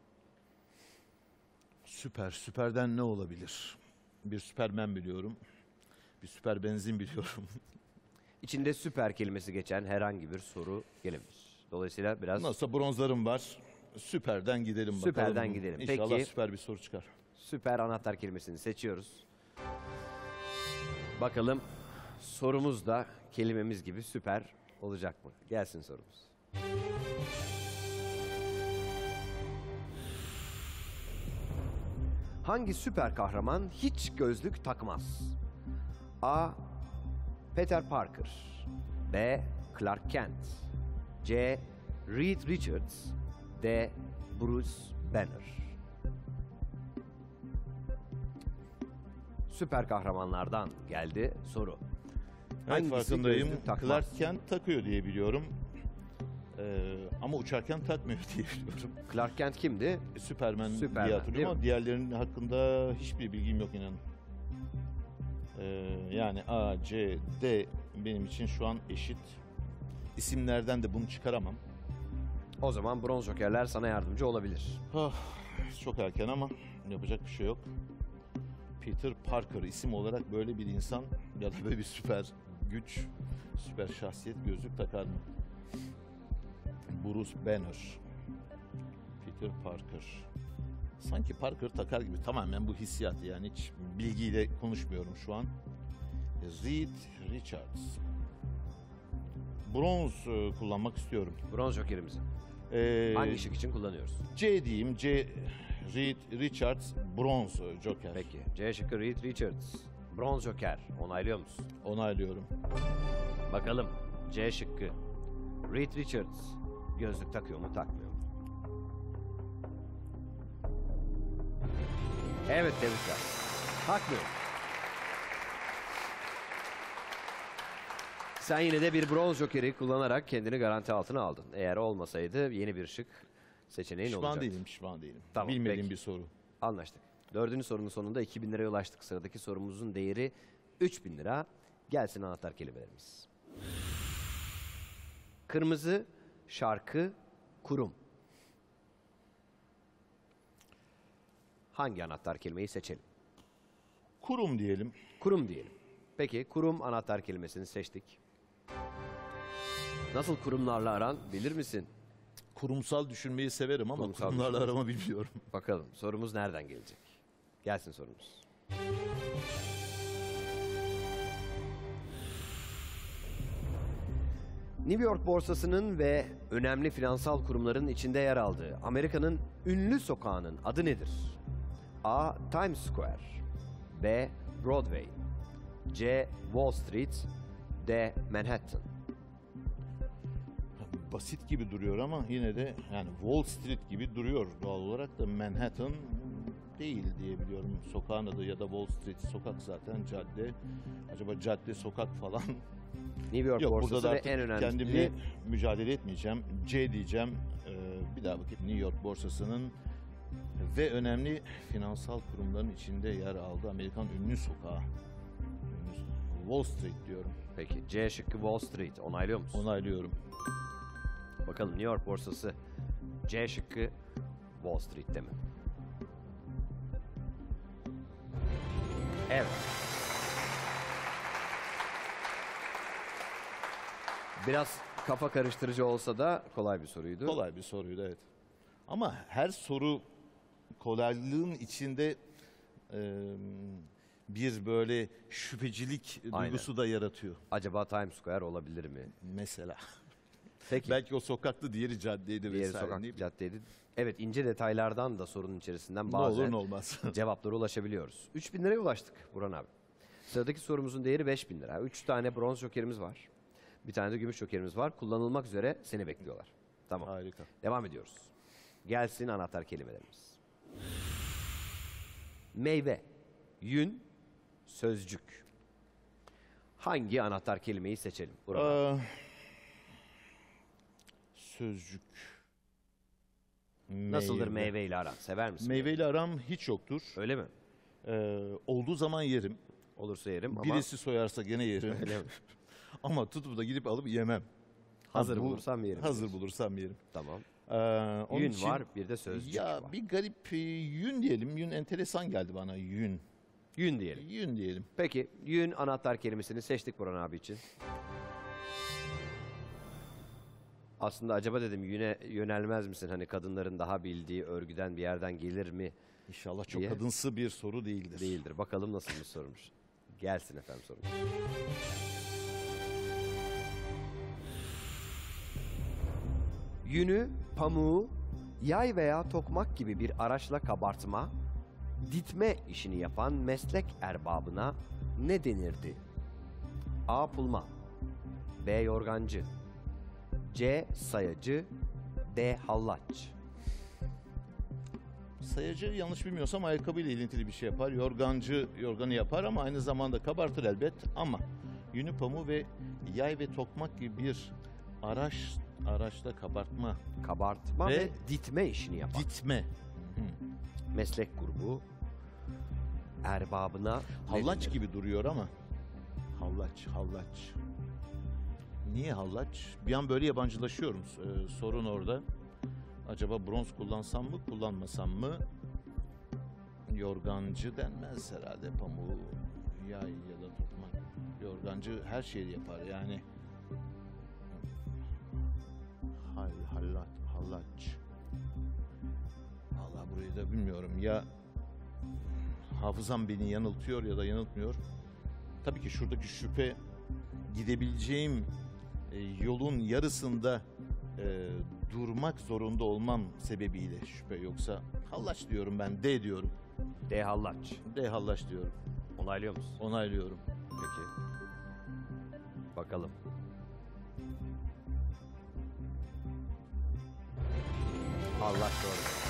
Süper. Süperden ne olabilir? Bir süpermen biliyorum. Bir süper benzin biliyorum.
İçinde süper kelimesi geçen herhangi bir soru gelebilir. Dolayısıyla biraz
Nasılsa bronzlarım var. Süperden gidelim bakalım.
Süperden gidelim.
İnşallah
Peki.
süper bir soru çıkar.
süper anahtar kelimesini seçiyoruz. Bakalım sorumuz da kelimemiz gibi süper olacak mı? Gelsin sorumuz. Hangi süper kahraman hiç gözlük takmaz? A. Peter Parker. B. Clark Kent. C. Reed Richards. D. Bruce Banner. Süper kahramanlardan geldi soru.
Evet
Hangisi
farkındayım.
gözlük takmaz?
Clark Kent takıyor diye biliyorum. Ee, ama uçarken takmıyor diye biliyorum.
Clark Kent kimdi?
Süpermen,
Süpermen,
diye hatırlıyorum
değil
ama
mi?
diğerlerinin hakkında hiçbir bilgim yok inanın. Ee, yani A, C, D benim için şu an eşit. İsimlerden de bunu çıkaramam.
O zaman bronz jokerler sana yardımcı olabilir.
Ah, çok erken ama yapacak bir şey yok. Peter Parker isim olarak böyle bir insan ya da böyle bir süper güç, süper şahsiyet gözlük takar mı? Bruce Banner. Peter Parker. Sanki Parker takar gibi. Tamamen bu hissiyat yani hiç bilgiyle konuşmuyorum şu an. Reed Richards. Bronz e, kullanmak istiyorum.
Bronz jokerimizi.
Ee,
Hangi şık için kullanıyoruz?
C diyeyim. C Reed Richards bronz joker.
Peki. C şıkkı Reed Richards. Bronz joker. Onaylıyor musun?
Onaylıyorum.
Bakalım. C şıkkı. Reed Richards. Gözlük takıyor mu takmıyor mu? Evet tebrikler. Takmıyor. Sen yine de bir bronz jokeri kullanarak kendini garanti altına aldın. Eğer olmasaydı yeni bir şık seçeneğin
Pişman
olacaktı.
değilim, pişman değilim.
Tamam,
Bilmediğim
peki.
bir soru.
Anlaştık. Dördüncü sorunun sonunda iki bin liraya ulaştık. Sıradaki sorumuzun değeri üç bin lira. Gelsin anahtar kelimelerimiz. Kırmızı, şarkı, kurum. Hangi anahtar kelimeyi seçelim?
Kurum diyelim.
Kurum diyelim. Peki kurum anahtar kelimesini seçtik. Nasıl kurumlarla aran bilir misin?
Kurumsal düşünmeyi severim ama
Kurumsal
kurumlarla arama bilmiyorum.
Bakalım sorumuz nereden gelecek? Gelsin sorumuz. New York borsasının ve önemli finansal kurumların içinde yer aldığı Amerika'nın ünlü sokağının adı nedir? A. Times Square. B. Broadway. C. Wall Street. D. Manhattan.
basit gibi duruyor ama yine de yani Wall Street gibi duruyor. Doğal olarak da Manhattan değil diye biliyorum. Sokağın adı ya da Wall Street. Sokak zaten cadde. Acaba cadde sokak falan.
New York
Yok, burada
borsası
da
ve
artık
en önemli
kendimle mücadele etmeyeceğim. C diyeceğim. Ee, bir daha bakayım. New York borsasının ve önemli finansal kurumların içinde yer aldığı Amerikan ünlü sokağı. Wall Street diyorum.
Peki C şıkkı Wall Street. Onaylıyor musun?
Onaylıyorum.
Bakalım New York borsası C şıkkı Wall Street'te mi? Evet. Biraz kafa karıştırıcı olsa da kolay bir soruydu.
Kolay bir soruydu, evet. Ama her soru kolaylığın içinde e, bir böyle şüphecilik
Aynen.
duygusu da yaratıyor.
Acaba Times Square olabilir mi?
Mesela.
Peki.
Belki o sokaklı, diğeri caddeydi
Diğeri
vesaire.
sokak
ne bileyim.
caddeydi. Evet, ince detaylardan da sorunun içerisinden
Ne
bazen
olur ne olmaz.
cevaplara ulaşabiliyoruz. üç bin liraya ulaştık Burhan abi. Sıradaki sorumuzun değeri beş bin lira. üç tane bronz jokerimiz var. Bir tane de gümüş jokerimiz var. Kullanılmak üzere seni bekliyorlar. Tamam.
Harika.
Devam ediyoruz. Gelsin anahtar kelimelerimiz. Meyve, yün, sözcük. Hangi anahtar kelimeyi seçelim? Burhan abi.
Aa, sözcük.
Nasıldır meyveyle aran? Sever misin?
Meyveyle aram hiç yoktur.
Öyle mi?
Ee, olduğu zaman yerim.
Olursa yerim ama
Birisi soyarsa gene yerim.
öyle mi?
Ama tutup da gidip alıp yemem.
Hazır
Ha, bu-
bulursam yerim.
Hazır
diyorsun.
bulursam yerim.
Tamam.
Ee, onun
Yün
için-
var, bir de sözcük
Ya
var.
bir garip e, yün diyelim. Yün enteresan geldi bana. Yün.
Yün diyelim.
Yün diyelim.
Peki, yün anahtar kelimesini seçtik Burhan abi için. Aslında acaba dedim yüne yönelmez misin? Hani kadınların daha bildiği örgüden bir yerden gelir mi?
İnşallah çok
Diye.
kadınsı bir soru değildir.
Değildir. Bakalım nasıl bir sormuş. Gelsin efendim sorumuz. Yünü, pamuğu, yay veya tokmak gibi bir araçla kabartma, ditme işini yapan meslek erbabına ne denirdi? A. Pulma, B. Yorgancı, C. Sayacı, D. Hallaç.
Sayacı yanlış bilmiyorsam ayakkabıyla ilintili bir şey yapar. Yorgancı yorganı yapar ama aynı zamanda kabartır elbet. Ama yünü pamuğu ve yay ve tokmak gibi bir araç araçla kabartma,
Kabartma ve,
Ve
ditme işini yapan
ditme.
meslek grubu erbabına ne
Hallaç
denir?
gibi duruyor ama. Hallaç, hallaç. Niye hallaç? Bir an böyle yabancılaşıyorum. Ee, sorun orada. Acaba bronz kullansam mı, kullanmasam mı? Yorgancı denmez herhalde. Pamuğu, yay ya da tokmak. Yorgancı her şeyi yapar yani. Hal, hallat, hallaç. Vallahi burayı da bilmiyorum. Ya hafızam beni yanıltıyor ya da yanıltmıyor. Tabii ki şuradaki şüphe gidebileceğim e, yolun yarısında e, durmak zorunda olmam sebebiyle şüphe, yoksa hallaç diyorum, ben D diyorum.
D. Hallaç.
D hallaç diyorum.
Onaylıyor musun?
Onaylıyorum.
Peki. Bakalım. Hallaç doğru.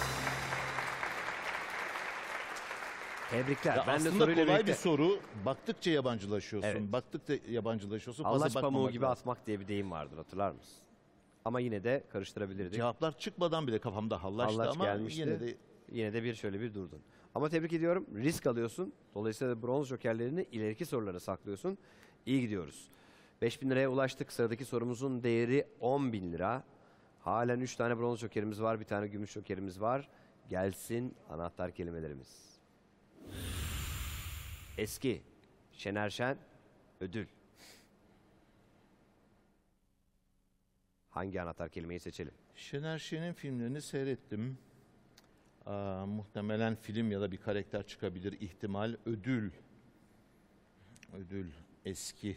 Tebrikler.
Ya
ben de
aslında
soruyla
kolay
birlikte
bir soru. Baktıkça yabancılaşıyorsun.
Evet.
Baktıkça yabancılaşıyorsun.
hallaç
Fazla
pamuğu
bakmamak
gibi
lazım.
atmak diye bir deyim vardır, hatırlar mısın? Ama yine de karıştırabilirdik.
Cevaplar çıkmadan bile kafamda hallaçtı
Hallaç
ama
gelmişti.
yine de
Yine de bir şöyle bir durdun. Ama tebrik ediyorum. Risk alıyorsun. Dolayısıyla bronz jokerlerini ileriki sorulara saklıyorsun. İyi gidiyoruz. beş bin liraya ulaştık. Sıradaki sorumuzun değeri on bin lira. Halen üç tane bronz jokerimiz var. Bir tane gümüş jokerimiz var. Gelsin anahtar kelimelerimiz. Eski, Şener Şen, ödül. Hangi anahtar kelimeyi seçelim?
Şener Şen'in filmlerini seyrettim. Aa, muhtemelen film ya da bir karakter çıkabilir. İhtimal ödül. Ödül eski.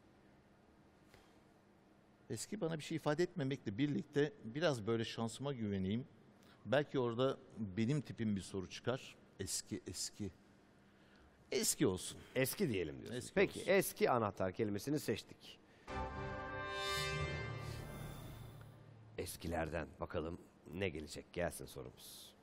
Eski bana bir şey ifade etmemekle birlikte biraz böyle şansıma güveneyim. Belki orada benim tipim bir soru çıkar. Eski, eski. Eski olsun.
Eski diyelim diyorsun.
Eski
Peki
olsun.
eski anahtar kelimesini seçtik. eskilerden. Bakalım ne gelecek? Gelsin sorumuz.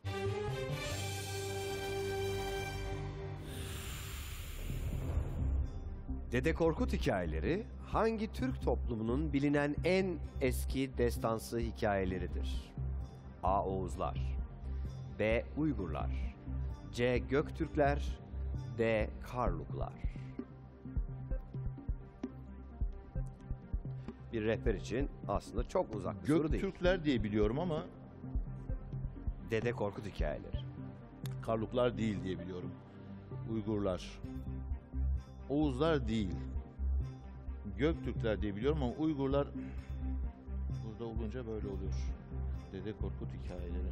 Dede Korkut hikayeleri hangi Türk toplumunun bilinen en eski destansı hikayeleridir? A. Oğuzlar, B. Uygurlar, C. Göktürkler, D. Karluklar. Bir rehber için aslında çok uzak bir soru değil.
Göktürkler diye biliyorum ama
Dede Korkut hikayeleri.
Karluklar değil diye biliyorum. Uygurlar. Oğuzlar değil. Göktürkler diye biliyorum ama Uygurlar burada olunca böyle oluyor. Dede Korkut hikayeleri.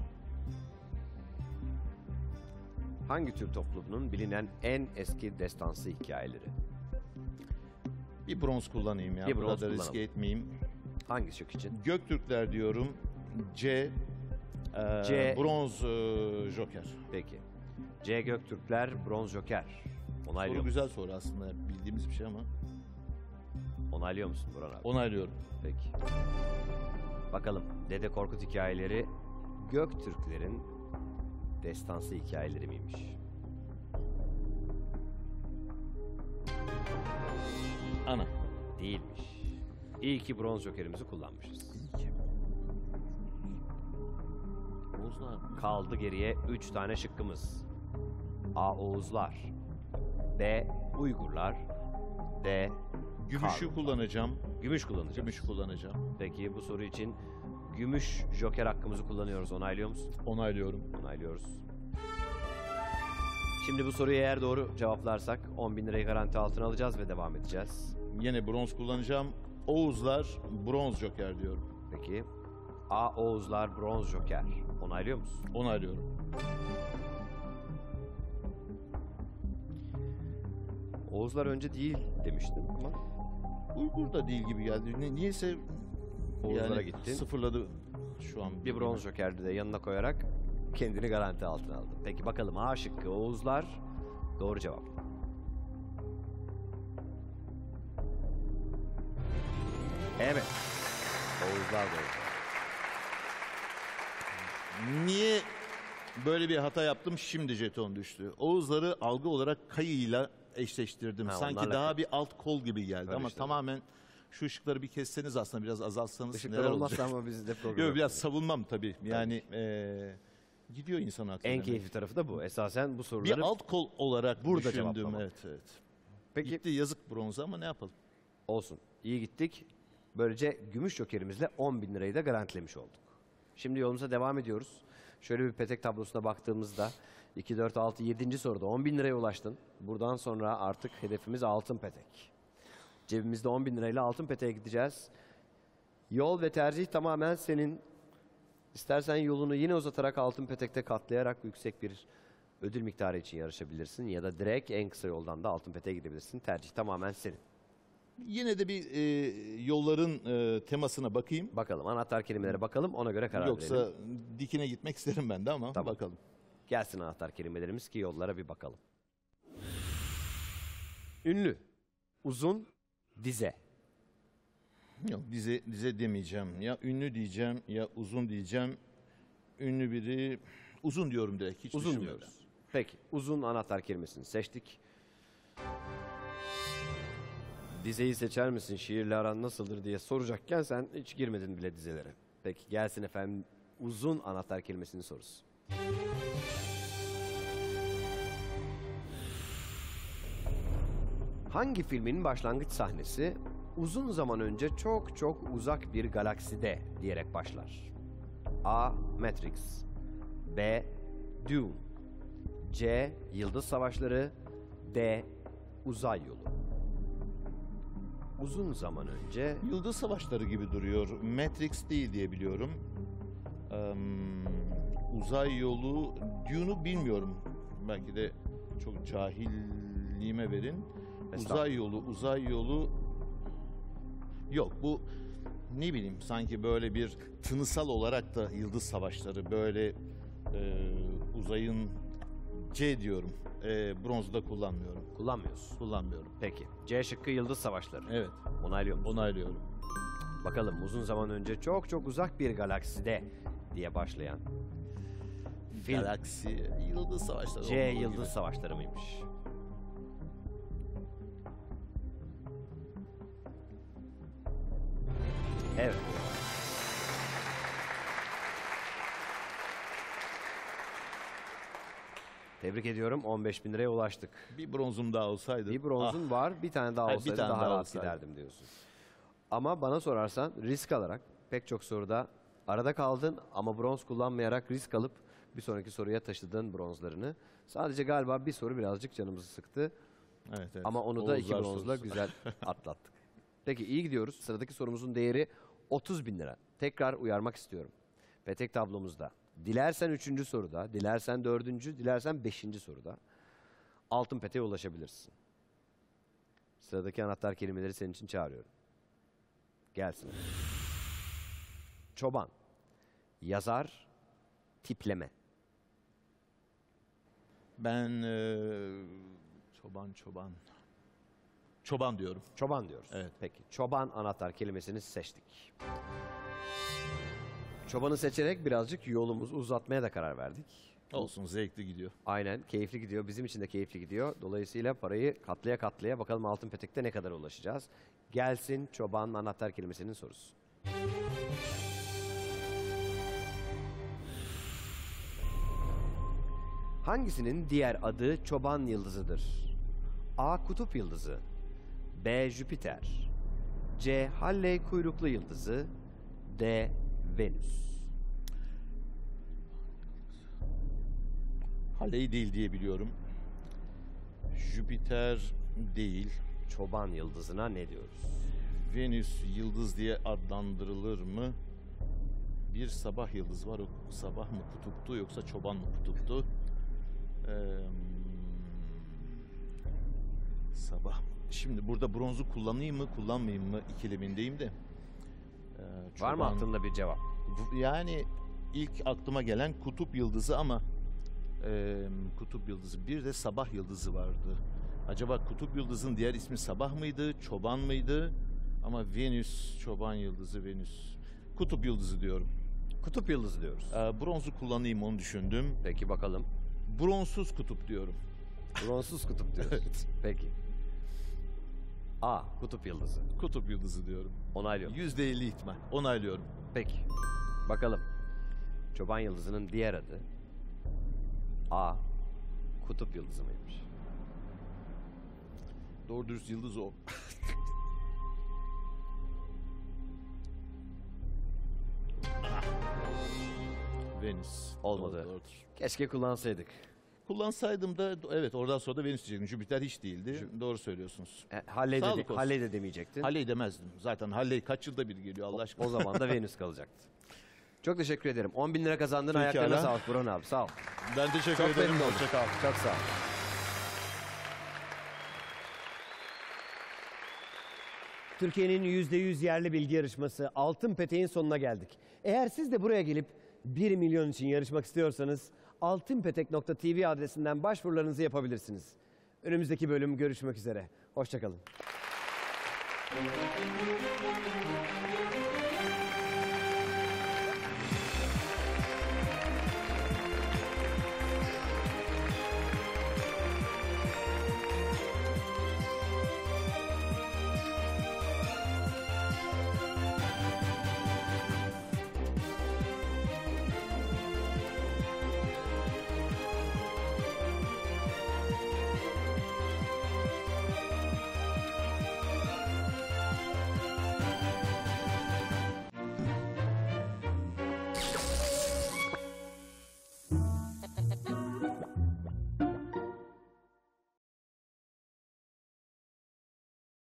Hangi Türk toplumunun bilinen en eski destansı hikayeleri?
Bir bronz kullanayım ya.
Bir bronz
Burada
kullanalım.
riske etmeyeyim.
Hangi şık için?
Göktürkler diyorum. C. e,
C.
Bronz e, Joker.
Peki. C. Göktürkler, Bronz Joker. Onaylıyor
Soru
musun?
güzel soru aslında. Bildiğimiz bir şey ama.
Onaylıyor musun Burhan abi?
Onaylıyorum.
Peki. Bakalım Dede Korkut hikayeleri Göktürklerin destansı hikayeleri miymiş?
Ana.
Değilmiş. İyi ki bronz jokerimizi kullanmışız.
Oğuzlar.
Kaldı geriye üç tane şıkkımız. A. Oğuzlar, B. Uygurlar, D.
Gümüşü
Karluk.
kullanacağım.
Gümüş kullanacağız.
Gümüş kullanacağım.
Peki bu soru için gümüş joker hakkımızı kullanıyoruz. Onaylıyor musun?
Onaylıyorum.
Onaylıyoruz. Şimdi bu soruyu eğer doğru cevaplarsak on bin lirayı garanti altına alacağız ve devam edeceğiz.
Yine bronz kullanacağım. Oğuzlar, bronz Joker diyorum.
Peki. A. Oğuzlar, bronz joker. Onaylıyor musun?
Onaylıyorum.
Oğuzlar önce değil demiştin ama
Uygur da değil gibi geldi. Ne, niyeyse
Oğuzlara
yani
gittin.
sıfırladı şu an.
bir bronz jokerdi de yanına koyarak kendini garanti altına aldın. Peki bakalım A şıkkı Oğuzlar doğru cevap. Evet. Oğuzlar doğru.
Niye böyle bir hata yaptım? Şimdi jeton düştü. Oğuzları algı olarak kayıyla eşleştirdim.
Ha,
Sanki
onlarla
daha
kay-
bir alt kol gibi geldi
Öyle
ama
işte.
tamamen şu ışıkları bir kesseniz aslında biraz azaltsanız
Işıklar
neler
olmazsa
olacak?
ama biz de program
Yok biraz
yapıyoruz.
savunmam tabii. Yani eee, gidiyor insan aklı.
En
demek.
keyifli tarafı da bu. Esasen bu
Bir
soruları
alt kol olarak
burada
düşündüm.
cevaplamak.
Evet, evet.
Peki
Gitti yazık bronza ama ne yapalım?
olsun. İyi gittik. Böylece gümüş jokerimizle on bin lirayı da garantilemiş olduk. Şimdi yolumuza devam ediyoruz. Şöyle bir petek tablosuna baktığımızda iki, dört, altı, yedinci soruda on bin liraya ulaştın. Buradan sonra artık hedefimiz altın petek. Cebimizde on bin lirayla altın peteğe gideceğiz. Yol ve tercih tamamen senin. İstersen yolunu yine uzatarak altın petekte katlayarak yüksek bir ödül miktarı için yarışabilirsin. Ya da direkt en kısa yoldan da altın peteğe gidebilirsin. Tercih tamamen senin.
Yine de bir eee, yolların eee, temasına bakayım.
Bakalım anahtar kelimelere bakalım ona göre karar
Yoksa
verelim.
dikine gitmek isterim ben de ama
Tamam.
bakalım.
Gelsin anahtar kelimelerimiz ki yollara bir bakalım. Ünlü, uzun, dize.
Yok dize, dize demeyeceğim. Ya ünlü diyeceğim ya uzun diyeceğim. Ünlü biri uzun diyorum direkt hiç
Uzun
düşünmeden.
diyoruz. Peki uzun anahtar kelimesini seçtik. Dizeyi seçer misin, şiirle aran nasıldır diye soracakken sen hiç girmedin bile dizelere. Peki gelsin efendim uzun anahtar kelimesinin sorusu. Hangi filmin başlangıç sahnesi uzun zaman önce çok çok uzak bir galakside diyerek başlar? A. Matrix, B. Dune, C. Yıldız Savaşları, D. Uzay Yolu. Uzun zaman önce
Yıldız Savaşları gibi duruyor. Matrix değil diye biliyorum. Eee, uzay yolu, Dune'u bilmiyorum. Belki de çok cahilliğime verin. Uzay yolu, uzay yolu yok bu ne bileyim sanki böyle bir tınısal olarak da Yıldız Savaşları böyle eee, uzayın C diyorum. Eee bronzu da kullanmıyorum.
kullanmıyorsun.
Kullanmıyorum.
Peki C şıkkı Yıldız Savaşları.
Evet,
Onaylıyor musun?
onaylıyorum.
Bakalım uzun zaman önce çok çok uzak bir galakside diye başlayan film
Galaksi, Yıldız Savaşları.
C
olmalı
Yıldız
gibi.
Savaşları mıymış? Evet. Tebrik ediyorum. on beş bin liraya ulaştık.
Bir bronzum daha olsaydı.
Bir bronzun var, bir tane daha
Hayır, bir
olsaydı
tane
daha,
daha
rahat
olsaydı.
giderdim diyorsun. Ama bana sorarsan risk alarak pek çok soruda arada kaldın ama bronz kullanmayarak risk alıp bir sonraki soruya taşıdın bronzlarını. Sadece galiba bir soru birazcık canımızı sıktı.
Ah, evet, evet.
Ama onu da iki
Oğuzlar
bronzla
sorusu.
güzel atlattık. Peki iyi gidiyoruz. Sıradaki sorumuzun değeri otuz bin lira. Tekrar uyarmak istiyorum. Petek tablomuzda. Dilersen üçüncü soruda, dilersen dördüncü, dilersen beşinci soruda altın peteğe ulaşabilirsin. Sıradaki anahtar kelimeleri senin için çağırıyorum. Gelsin. Çoban, yazar, tipleme.
Ben eee, çoban çoban. Çoban diyorum.
Çoban diyoruz.
Evet.
Peki. Çoban anahtar kelimesini seçtik. Çobanı seçerek birazcık yolumuzu uzatmaya da karar verdik.
Olsun, zevkli gidiyor.
Aynen. Keyifli gidiyor. Bizim için de keyifli gidiyor. Dolayısıyla parayı katlaya katlaya bakalım altın petekte ne kadar ulaşacağız. Gelsin çoban anahtar kelimesinin sorusu. Hangisinin diğer adı çoban yıldızıdır? A. Kutup yıldızı, B. Jüpiter, C. Halley kuyruklu yıldızı, D. Venüs.
Halley değil diye biliyorum. Jüpiter değil.
Çoban yıldızına ne diyoruz?
Venüs yıldız diye adlandırılır mı? Bir sabah yıldız var. O sabah mı kutuptu yoksa çoban mı kutuptu? Ee, sabah. Şimdi burada bronzu kullanayım mı kullanmayayım mı ikilemindeyim de. Ee,
Var mı
çoban-
aklında bir cevap?
Bu- Yani ilk aklıma gelen kutup yıldızı ama e, kutup yıldızı bir de sabah yıldızı vardı. Acaba kutup yıldızın diğer ismi sabah mıydı, çoban mıydı? Ama Venüs, çoban yıldızı, Venüs. Kutup yıldızı diyorum.
Kutup yıldızı diyoruz.
Ee, bronzu kullanayım onu düşündüm.
Peki bakalım.
Bronsuz kutup diyorum.
Bronsuz kutup diyoruz. Peki. A. Kutup yıldızı.
Kutup yıldızı diyorum.
Onaylıyorum.
yüzde elli ihtimal. Onaylıyorum.
Peki. Bakalım. Çoban yıldızının diğer adı A. Kutup yıldızı mıymış?
Doğru dürüst yıldız o. Venüs.
Olmadı.
Doğru, doğrudur.
Keşke kullansaydık.
Kullansaydım da evet oradan sonra da Venüs diyecektim. Jüpiter hiç değildi. Doğru söylüyorsunuz.
E, Halley de,
Sağlık olsun.
Halley de demeyecektin.
Halley demezdim. Zaten Halley kaç yılda bir geliyor Allah aşkına.
O zaman da Venüs kalacaktı. Çok teşekkür ederim. on bin lira kazandın.
Pekala.
Ayaklarına sağlık Burhan abi. Sağ ol.
Ben teşekkür
Çok
ederim.
memnun oldum.
Hoşça kal.
Çok sağ ol.
Türkiye'nin yüzde yüz yerli bilgi yarışması Altın Petek'in sonuna geldik. Eğer siz de buraya gelip bir milyon için yarışmak istiyorsanız altınpetek nokta tv adresinden başvurularınızı yapabilirsiniz. Önümüzdeki bölüm görüşmek üzere. Hoşça kalın.